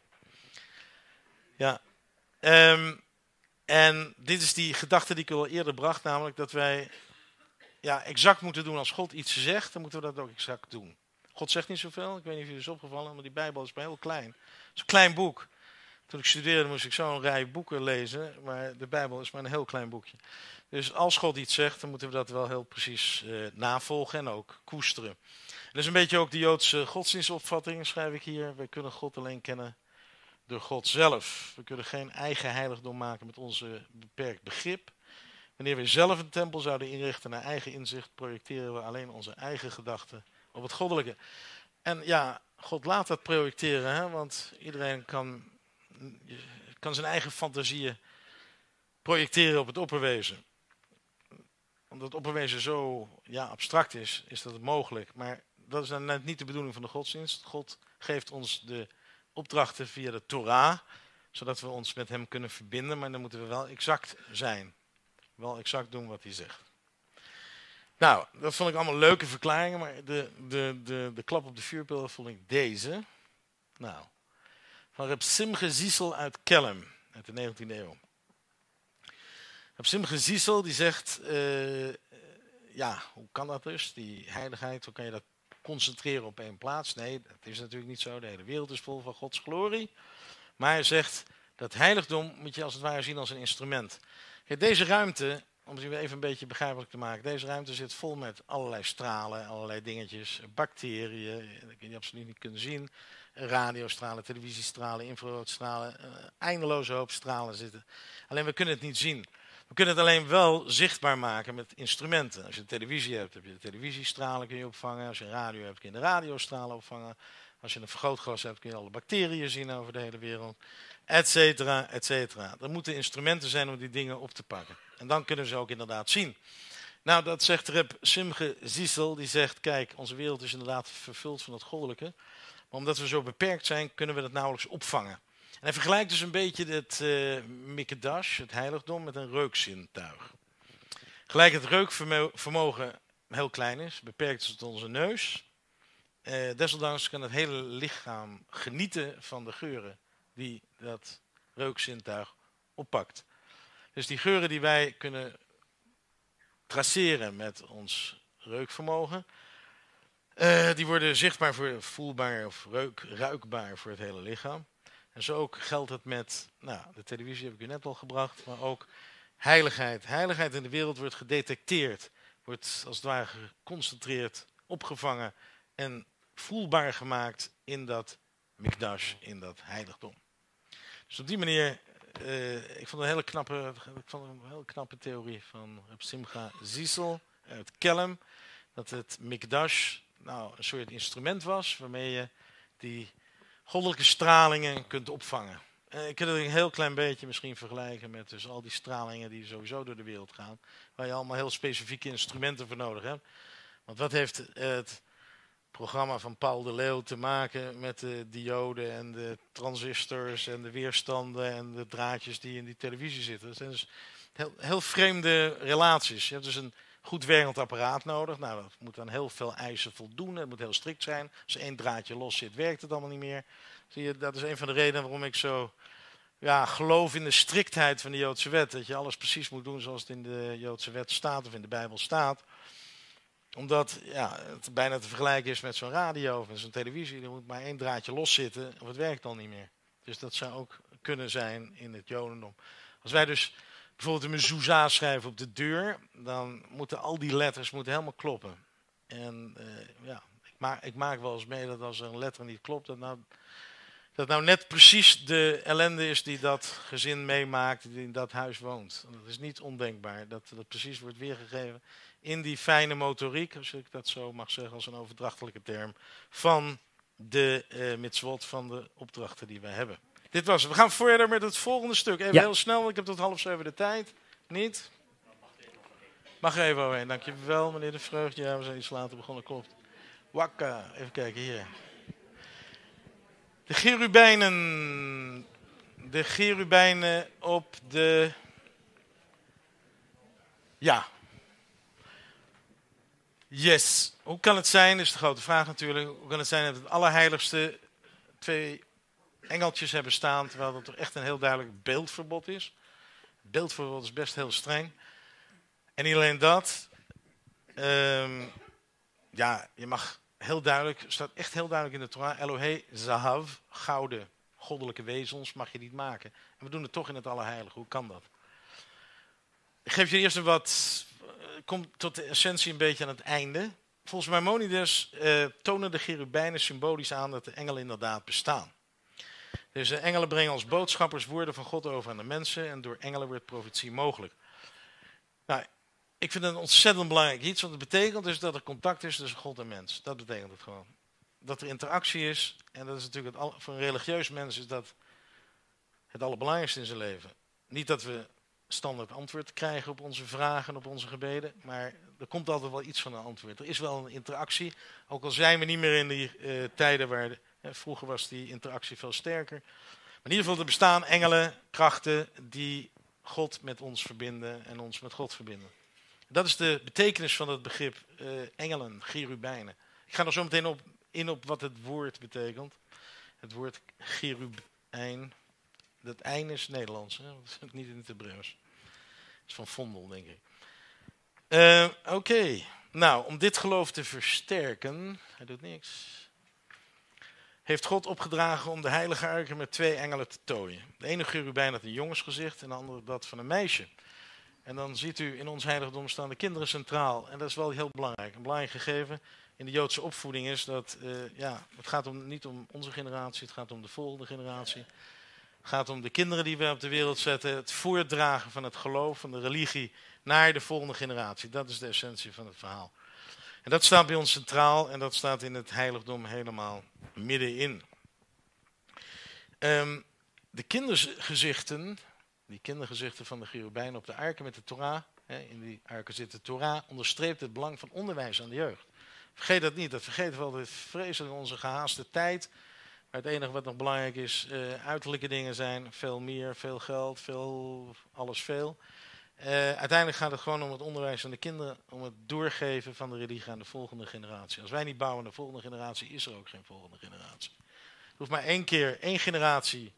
A: Ja, um, en dit is die gedachte die ik al eerder bracht, namelijk dat wij ja, exact moeten doen als God iets zegt, dan moeten we dat ook exact doen. God zegt niet zoveel, ik weet niet of jullie is opgevallen, maar die Bijbel is maar heel klein. Het is een klein boek. Toen ik studeerde moest ik zo'n rij boeken lezen, maar de Bijbel is maar een heel klein boekje. Dus als God iets zegt, dan moeten we dat wel heel precies uh, navolgen en ook koesteren. En dat is een beetje ook de Joodse godsdienstopvatting, schrijf ik hier. Wij kunnen God alleen kennen door God zelf. We kunnen geen eigen heiligdom maken met onze beperkt begrip. Wanneer we zelf een tempel zouden inrichten naar eigen inzicht, projecteren we alleen onze eigen gedachten op het goddelijke. En ja, God laat dat projecteren, hè, want iedereen kan, kan zijn eigen fantasieën projecteren op het opperwezen. Omdat het opperwezen zo ja, abstract is, is dat mogelijk. Maar dat is dan net niet de bedoeling van de godsdienst. God geeft ons de opdrachten via de Torah, zodat we ons met hem kunnen verbinden, maar dan moeten we wel exact zijn. Wel exact doen wat hij zegt. Nou, dat vond ik allemaal leuke verklaringen, maar de, de, de, de klap op de vuurpijl vond ik deze. Nou, van Reb Simche Zissel uit Kelm, uit de negentiende eeuw. Reb Simche Zissel die zegt, uh, ja, hoe kan dat dus, die heiligheid, hoe kan je dat concentreren op één plaats? Nee, dat is natuurlijk niet zo, de hele wereld is vol van Gods glorie. Maar hij zegt, dat heiligdom moet je als het ware zien als een instrument. Kijk, deze ruimte, om het even een beetje begrijpelijk te maken, deze ruimte zit vol met allerlei stralen, allerlei dingetjes, bacteriën, die je absoluut niet kunt zien, radiostralen, televisiestralen, infraroodstralen, uh, eindeloze hoop stralen zitten. Alleen we kunnen het niet zien. We kunnen het alleen wel zichtbaar maken met instrumenten. Als je een televisie hebt, heb je de televisiestralen kun je opvangen. Als je een radio hebt, kun je de radiostralen opvangen. Als je een vergrootglas hebt, kun je alle bacteriën zien over de hele wereld. Etcetera, etcetera. Er moeten instrumenten zijn om die dingen op te pakken. En dan kunnen ze ook inderdaad zien. Nou, dat zegt Reb Simche Zissel. Die zegt, kijk, onze wereld is inderdaad vervuld van het goddelijke. Maar omdat we zo beperkt zijn, kunnen we dat nauwelijks opvangen. En hij vergelijkt dus een beetje het uh, Mikdash, het heiligdom, met een reukzintuig. Gelijk het reukvermogen heel klein is, beperkt is tot onze neus. Uh, desondanks kan het hele lichaam genieten van de geuren die dat reukzintuig oppakt. Dus die geuren die wij kunnen traceren met ons reukvermogen, uh, die worden zichtbaar, voor, voelbaar of reuk, ruikbaar voor het hele lichaam. En zo ook geldt het met, nou, de televisie heb ik u net al gebracht, maar ook heiligheid. Heiligheid in de wereld wordt gedetecteerd, wordt als het ware geconcentreerd, opgevangen en voelbaar gemaakt in dat mikdash, in dat heiligdom. Dus op die manier, uh, ik vond het een hele knappe, ik vond een hele knappe theorie van Reb Simcha Zissel uit Kelm, dat het mikdash nou een soort instrument was waarmee je die goddelijke stralingen kunt opvangen. Uh, ik kan het een heel klein beetje misschien vergelijken met dus al die stralingen die sowieso door de wereld gaan, waar je allemaal heel specifieke instrumenten voor nodig hebt. Want wat heeft het programma van Paul de Leeuw te maken met de dioden en de transistors en de weerstanden en de draadjes die in die televisie zitten? Dat zijn dus heel, heel vreemde relaties. Je hebt dus een goed werkend apparaat nodig. Nou, dat moet aan heel veel eisen voldoen. Het moet heel strikt zijn. Als één draadje los zit, werkt het allemaal niet meer. Zie je, dat is een van de redenen waarom ik zo ja, geloof in de striktheid van de Joodse wet. Dat je alles precies moet doen zoals het in de Joodse wet staat of in de Bijbel staat. Omdat ja, het bijna te vergelijken is met zo'n radio of zo'n televisie. Er moet maar één draadje los zitten of het werkt dan niet meer. Dus dat zou ook kunnen zijn in het Jodendom. Als wij dus bijvoorbeeld een mezuzah schrijven op de deur, dan moeten al die letters moeten helemaal kloppen. En uh, ja, ik maak, ik maak wel eens mee dat als er een letter niet klopt, dat nou, dat nou net precies de ellende is die dat gezin meemaakt, die in dat huis woont. Dat is niet ondenkbaar, dat dat precies wordt weergegeven in die fijne motoriek, als ik dat zo mag zeggen als een overdrachtelijke term, van de uh, mitzvot, van de opdrachten die wij hebben. Dit was het. We gaan verder met het volgende stuk. Even ja. heel snel, want ik heb tot half zeven de tijd. Niet? Mag er even overheen. Dankjewel, meneer De Vreugd. Ja, we zijn iets later begonnen, klopt. Wakka. Even kijken, hier. De cherubijnen. De cherubijnen op de... Ja. Yes. Hoe kan het zijn, is de grote vraag natuurlijk. Hoe kan het zijn dat het allerheiligste twee engeltjes hebben staan, terwijl dat toch echt een heel duidelijk beeldverbod is. Het beeldverbod is best heel streng. En niet alleen dat. Um, ja, je mag heel duidelijk, staat echt heel duidelijk in de Torah, Elohei Zahav, gouden, goddelijke wezens, mag je niet maken. En we doen het toch in het allerheilige. Hoe kan dat? Ik geef je eerst een wat, kom tot de essentie een beetje aan het einde. Volgens Maimonides uh, tonen de cherubijnen symbolisch aan dat de engelen inderdaad bestaan. Dus de engelen brengen als boodschappers woorden van God over aan de mensen en door engelen wordt profetie mogelijk. Nou, ik vind het een ontzettend belangrijk iets, want het betekent dus dat er contact is tussen God en mens. Dat betekent het gewoon. Dat er interactie is, en dat is natuurlijk het, voor een religieus mens is dat het allerbelangrijkste in zijn leven. Niet dat we standaard antwoord krijgen op onze vragen, op onze gebeden, maar er komt altijd wel iets van een antwoord. Er is wel een interactie, ook al zijn we niet meer in die uh, tijden waar... De, Vroeger was die interactie veel sterker. Maar in ieder geval, er bestaan engelen, krachten die God met ons verbinden en ons met God verbinden. Dat is de betekenis van het begrip uh, engelen, cherubijnen. Ik ga er zo meteen op, in op wat het woord betekent. Het woord cherubijn, dat ein is Nederlands, hè? Dat is niet in het Hebreeuws. Dat is van Vondel, denk ik. Uh, Oké, okay. Nou, om dit geloof te versterken, hij doet niks... heeft God opgedragen om de heilige arken met twee engelen te tooien. De ene cherubijn had een jongensgezicht en de andere dat van een meisje. En dan ziet u in ons heiligdom staan de kinderen centraal. En dat is wel heel belangrijk. Een belangrijk gegeven in de Joodse opvoeding is dat, uh, ja, het gaat om, niet om onze generatie, het gaat om de volgende generatie. Het gaat om de kinderen die we op de wereld zetten, het voortdragen van het geloof, van de religie, naar de volgende generatie. Dat is de essentie van het verhaal. En dat staat bij ons centraal en dat staat in het heiligdom helemaal middenin. Um, de kindergezichten, die kindergezichten van de cherubijnen op de arken met de Torah, hè, in die arken zit de Torah, onderstreept het belang van onderwijs aan de jeugd. Vergeet dat niet, dat vergeten we altijd vreselijk in onze gehaaste tijd. Maar het enige wat nog belangrijk is, uh, uiterlijke dingen zijn, veel meer, veel geld, veel, alles veel. Uh, uiteindelijk gaat het gewoon om het onderwijs aan de kinderen, om het doorgeven van de religie aan de volgende generatie. Als wij niet bouwen aan de volgende generatie, is er ook geen volgende generatie. Er hoeft maar één keer, één generatie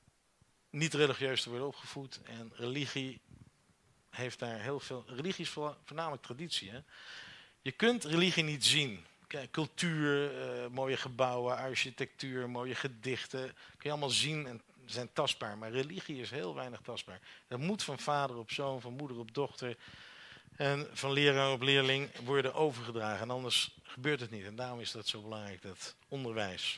A: niet religieus te worden opgevoed. En religie heeft daar heel veel, religie is voornamelijk traditie. Hè? Je kunt religie niet zien. Kijk, cultuur, uh, mooie gebouwen, architectuur, mooie gedichten, kun je allemaal zien en zijn tastbaar. Maar religie is heel weinig tastbaar. Dat moet van vader op zoon, van moeder op dochter en van leraar op leerling worden overgedragen. En anders gebeurt het niet. En daarom is dat zo belangrijk, dat onderwijs.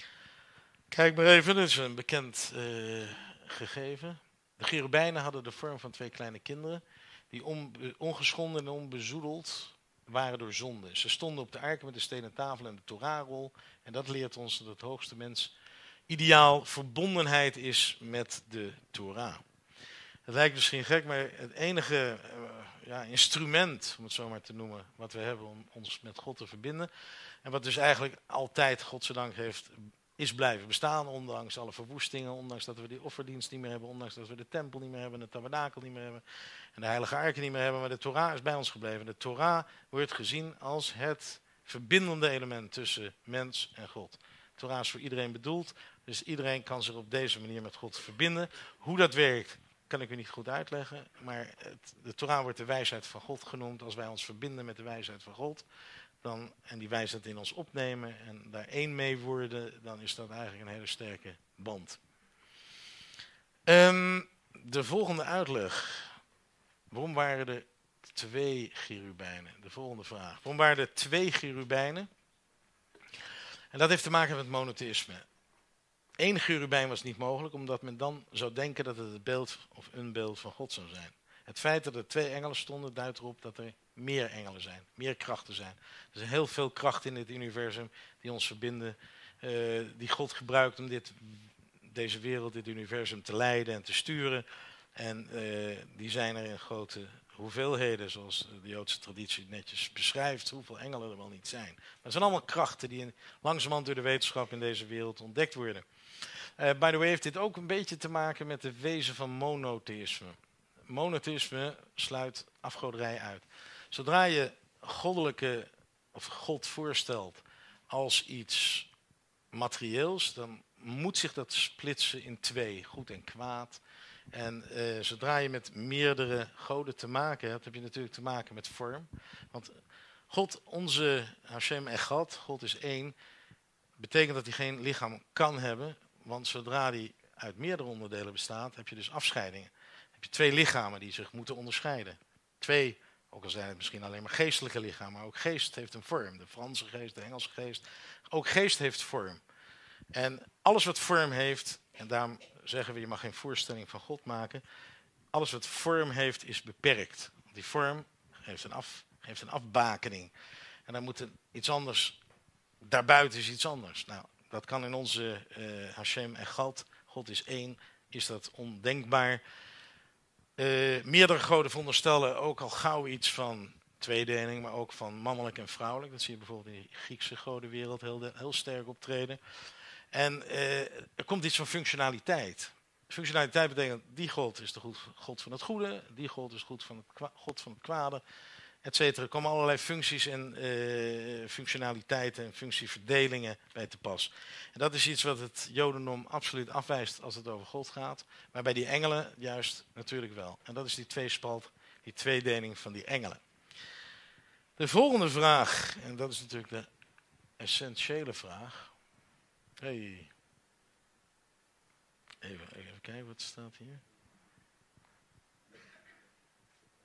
A: Kijk maar even, dit is een bekend uh, gegeven. De cherubijnen hadden de vorm van twee kleine kinderen die on, ongeschonden en onbezoedeld waren door zonde. Ze stonden op de arken met de stenen tafel en de Torahrol. En dat leert ons dat het hoogste mens ideaal verbondenheid is met de Torah. Het lijkt misschien gek, maar het enige uh, ja, instrument, om het zo maar te noemen, wat we hebben om ons met God te verbinden. En wat dus eigenlijk altijd, godzijdank, heeft, is blijven bestaan, ondanks alle verwoestingen, ondanks dat we die offerdienst niet meer hebben, ondanks dat we de tempel niet meer hebben, de tabernakel niet meer hebben en de heilige arken niet meer hebben, maar de Torah is bij ons gebleven. De Torah wordt gezien als het verbindende element tussen mens en God. De Torah is voor iedereen bedoeld, dus iedereen kan zich op deze manier met God verbinden. Hoe dat werkt, kan ik u niet goed uitleggen, maar het, de Torah wordt de wijsheid van God genoemd. Als wij ons verbinden met de wijsheid van God, dan, en die wijsheid in ons opnemen en daar één mee worden, dan is dat eigenlijk een hele sterke band. Um, de volgende uitleg. Waarom waren er twee cherubijnen? De volgende vraag. Waarom waren er twee cherubijnen? En dat heeft te maken met monotheïsme. Eén cherubijn was niet mogelijk, omdat men dan zou denken dat het het beeld of een beeld van God zou zijn. Het feit dat er twee engelen stonden, duidt erop dat er meer engelen zijn, meer krachten zijn. Er zijn heel veel krachten in dit universum die ons verbinden, uh, die God gebruikt om dit, deze wereld, dit universum te leiden en te sturen. En uh, die zijn er in grote hoeveelheden, zoals de Joodse traditie netjes beschrijft, hoeveel engelen er wel niet zijn. Maar het zijn allemaal krachten die in, langzamerhand door de wetenschap in deze wereld ontdekt worden. Uh, by the way heeft dit ook een beetje te maken met de wezen van monotheïsme. Monotheïsme sluit afgoderij uit. Zodra je goddelijke of God voorstelt als iets materieels, dan moet zich dat splitsen in twee, goed en kwaad. En uh, zodra je met meerdere goden te maken hebt, heb je natuurlijk te maken met vorm. Want God, onze Hashem Echad, God is één, betekent dat hij geen lichaam kan hebben. Want zodra hij uit meerdere onderdelen bestaat, heb je dus afscheidingen. Heb je twee lichamen die zich moeten onderscheiden. Twee, ook al zijn het misschien alleen maar geestelijke lichamen, maar ook geest heeft een vorm. De Franse geest, de Engelse geest. Ook geest heeft vorm. En alles wat vorm heeft, en daarom zeggen we je mag geen voorstelling van God maken. Alles wat vorm heeft is beperkt. Die vorm heeft een, af, heeft een afbakening. En dan moet er iets anders, daarbuiten is iets anders. Nou, dat kan in onze uh, Hashem Echad, God is één, is dat ondenkbaar. Uh, meerdere goden veronderstellen ook al gauw iets van tweedeling, maar ook van mannelijk en vrouwelijk. Dat zie je bijvoorbeeld in de Griekse godenwereld heel, heel sterk optreden. En uh, er komt iets van functionaliteit. Functionaliteit betekent, die God is de goed, God van het goede, die God is goed van het kwa, God van het kwade, et cetera. Er komen allerlei functies en uh, functionaliteiten en functieverdelingen bij te pas. En dat is iets wat het Jodendom absoluut afwijst als het over God gaat. Maar bij die engelen juist natuurlijk wel. En dat is die tweespalt, die tweedeling van die engelen. De volgende vraag, en dat is natuurlijk de essentiële vraag. Hey. Even, even kijken wat staat hier.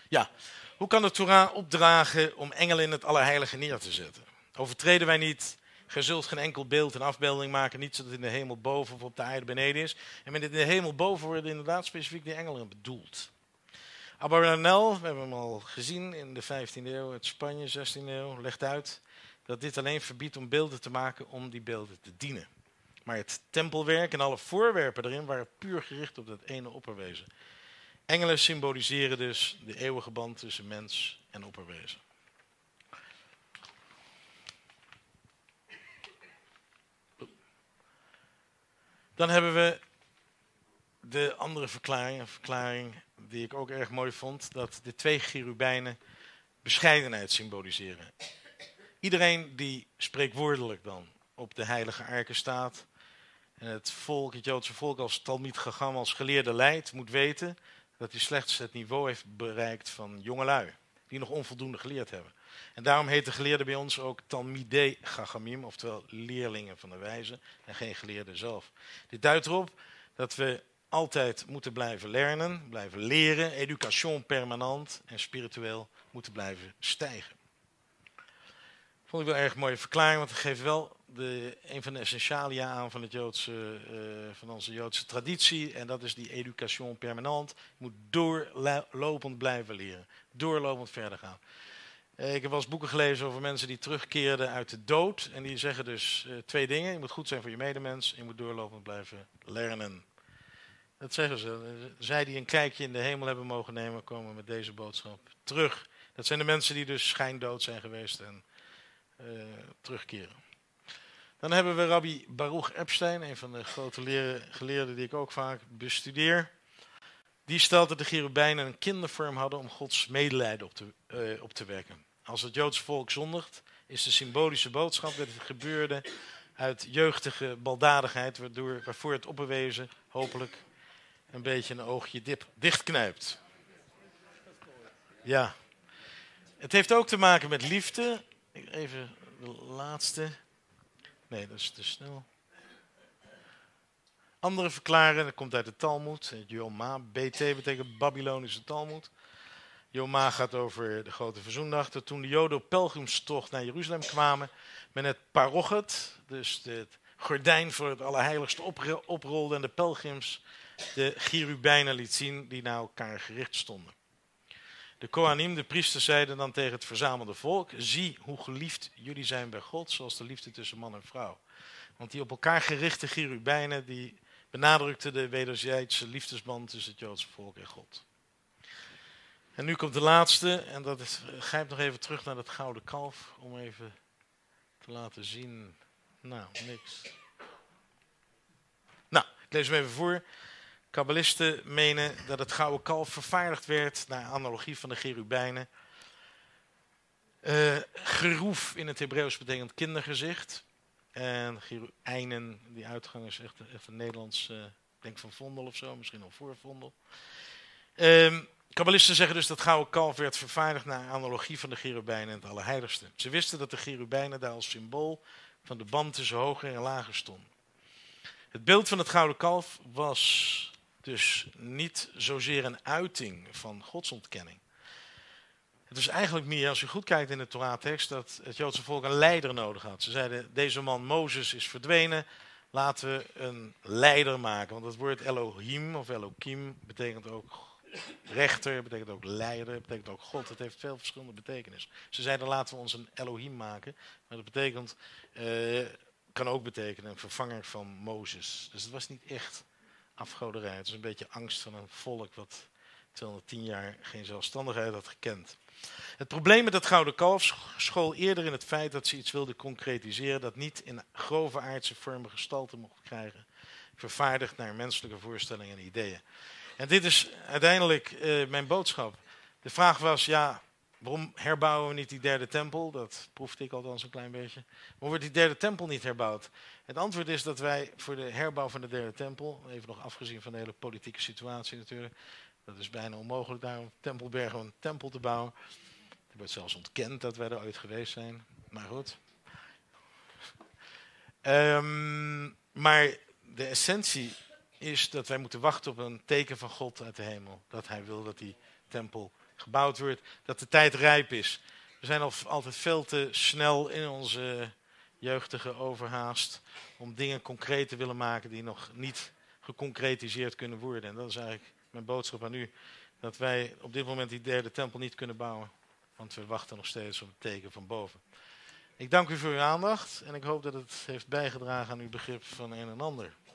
A: Ja, hoe kan de Torah opdragen om engelen in het Allerheilige neer te zetten? Overtreden wij niet, gij zult geen enkel beeld en afbeelding maken, niet zodat het in de hemel boven of op de aarde beneden is. En met in de hemel boven worden inderdaad specifiek die engelen bedoeld. Abravanel, we hebben hem al gezien in de vijftiende eeuw, uit Spanje, zestiende eeuw, legt uit dat dit alleen verbiedt om beelden te maken om die beelden te dienen. Maar het tempelwerk en alle voorwerpen erin waren puur gericht op dat ene opperwezen. Engelen symboliseren dus de eeuwige band tussen mens en opperwezen. Dan hebben we de andere verklaring, een verklaring die ik ook erg mooi vond, dat de twee cherubijnen bescheidenheid symboliseren. Iedereen die spreekwoordelijk dan op de heilige arken staat en het volk, het Joodse volk als Talmid Chacham, als geleerde leidt, moet weten dat hij slechts het niveau heeft bereikt van jongelui, die nog onvoldoende geleerd hebben. En daarom heet de geleerde bij ons ook Talmidei Chachamim, oftewel leerlingen van de wijze en geen geleerden zelf. Dit duidt erop dat we altijd moeten blijven leren, blijven leren, education permanent en spiritueel moeten blijven stijgen. Vond ik wel een erg mooie verklaring, want het geeft wel de, een van de essentialia aan van, het Joodse, uh, van onze Joodse traditie. En dat is die education permanent. Je moet doorlopend blijven leren, doorlopend verder gaan. Uh, ik heb wel eens boeken gelezen over mensen die terugkeerden uit de dood. En die zeggen dus uh, twee dingen. Je moet goed zijn voor je medemens en je moet doorlopend blijven leren. Dat zeggen ze. Zij die een kijkje in de hemel hebben mogen nemen, komen met deze boodschap terug. Dat zijn de mensen die dus schijndood zijn geweest en uh, terugkeren. Dan hebben we Rabbi Baruch Epstein, een van de grote leren, geleerden die ik ook vaak bestudeer. Die stelt dat de cherubijnen een kindervorm hadden om Gods medelijden op te, uh, op te wekken. Als het Joodse volk zondigt, is de symbolische boodschap dat het gebeurde uit jeugdige baldadigheid, waardoor, waarvoor het opperwezen hopelijk een beetje een oogje dip, dichtknijpt. Ja. Het heeft ook te maken met liefde. Even de laatste. Nee, dat is te snel. Andere verklaren, dat komt uit de Talmud. Yoma, B T betekent Babylonische Talmud. Yoma gaat over de grote verzoendag. Dat toen de Joden op pelgrimstocht naar Jeruzalem kwamen, met het parochet, dus het gordijn voor het Allerheiligste, oprolde en de pelgrims de cherubijnen liet zien die naar elkaar gericht stonden. De Kohanim, de priesters, zeiden dan tegen het verzamelde volk: zie hoe geliefd jullie zijn bij God, zoals de liefde tussen man en vrouw. Want die op elkaar gerichte cherubijnen, die benadrukten de wederzijdse liefdesband tussen het Joodse volk en God. En nu komt de laatste, en dat is, grijp nog even terug naar dat gouden kalf, om even te laten zien. Nou, niks. Nou, ik lees hem even voor. Kabbalisten menen dat het gouden kalf vervaardigd werd naar analogie van de cherubijnen. Uh, geroef in het Hebreeuws betekent kindergezicht. En geruijnen, die uitgang is echt, echt een Nederlands, uh, ik denk van Vondel of zo, misschien al voor Vondel. Uh, Kabbalisten zeggen dus dat het gouden kalf werd vervaardigd naar analogie van de cherubijnen en het Allerheiligste. Ze wisten dat de cherubijnen daar als symbool van de band tussen hoger en lager stonden. Het beeld van het gouden kalf was dus niet zozeer een uiting van godsontkenning. Het is eigenlijk meer, als u goed kijkt in de Torah-tekst, dat het Joodse volk een leider nodig had. Ze zeiden, deze man Mozes is verdwenen, laten we een leider maken. Want het woord Elohim of Elohim betekent ook rechter, betekent ook leider, betekent ook God. Het heeft veel verschillende betekenissen. Ze zeiden, laten we ons een Elohim maken. Maar dat betekent, uh, kan ook betekenen een vervanger van Mozes. Dus het was niet echt afgoderij. Het is een beetje angst van een volk wat tweehonderdtien jaar geen zelfstandigheid had gekend. Het probleem met dat gouden kalf school eerder in het feit dat ze iets wilden concretiseren dat niet in grove aardse vormen gestalte mocht krijgen, vervaardigd naar menselijke voorstellingen en ideeën. En dit is uiteindelijk uh, mijn boodschap. De vraag was, ja, waarom herbouwen we niet die derde tempel? Dat proefde ik althans een klein beetje. Waarom wordt die derde tempel niet herbouwd? Het antwoord is dat wij voor de herbouw van de derde tempel, even nog afgezien van de hele politieke situatie natuurlijk, dat is bijna onmogelijk daar op Tempelberg een tempel te bouwen. Er wordt zelfs ontkend dat wij er ooit geweest zijn. Maar goed. Um, maar de essentie is dat wij moeten wachten op een teken van God uit de hemel. Dat hij wil dat die tempel gebouwd wordt, dat de tijd rijp is. We zijn al, altijd veel te snel in onze jeugdige overhaast om dingen concreet te willen maken die nog niet geconcretiseerd kunnen worden. En dat is eigenlijk mijn boodschap aan u, dat wij op dit moment die derde tempel niet kunnen bouwen, want we wachten nog steeds op het teken van boven. Ik dank u voor uw aandacht en ik hoop dat het heeft bijgedragen aan uw begrip van een en ander.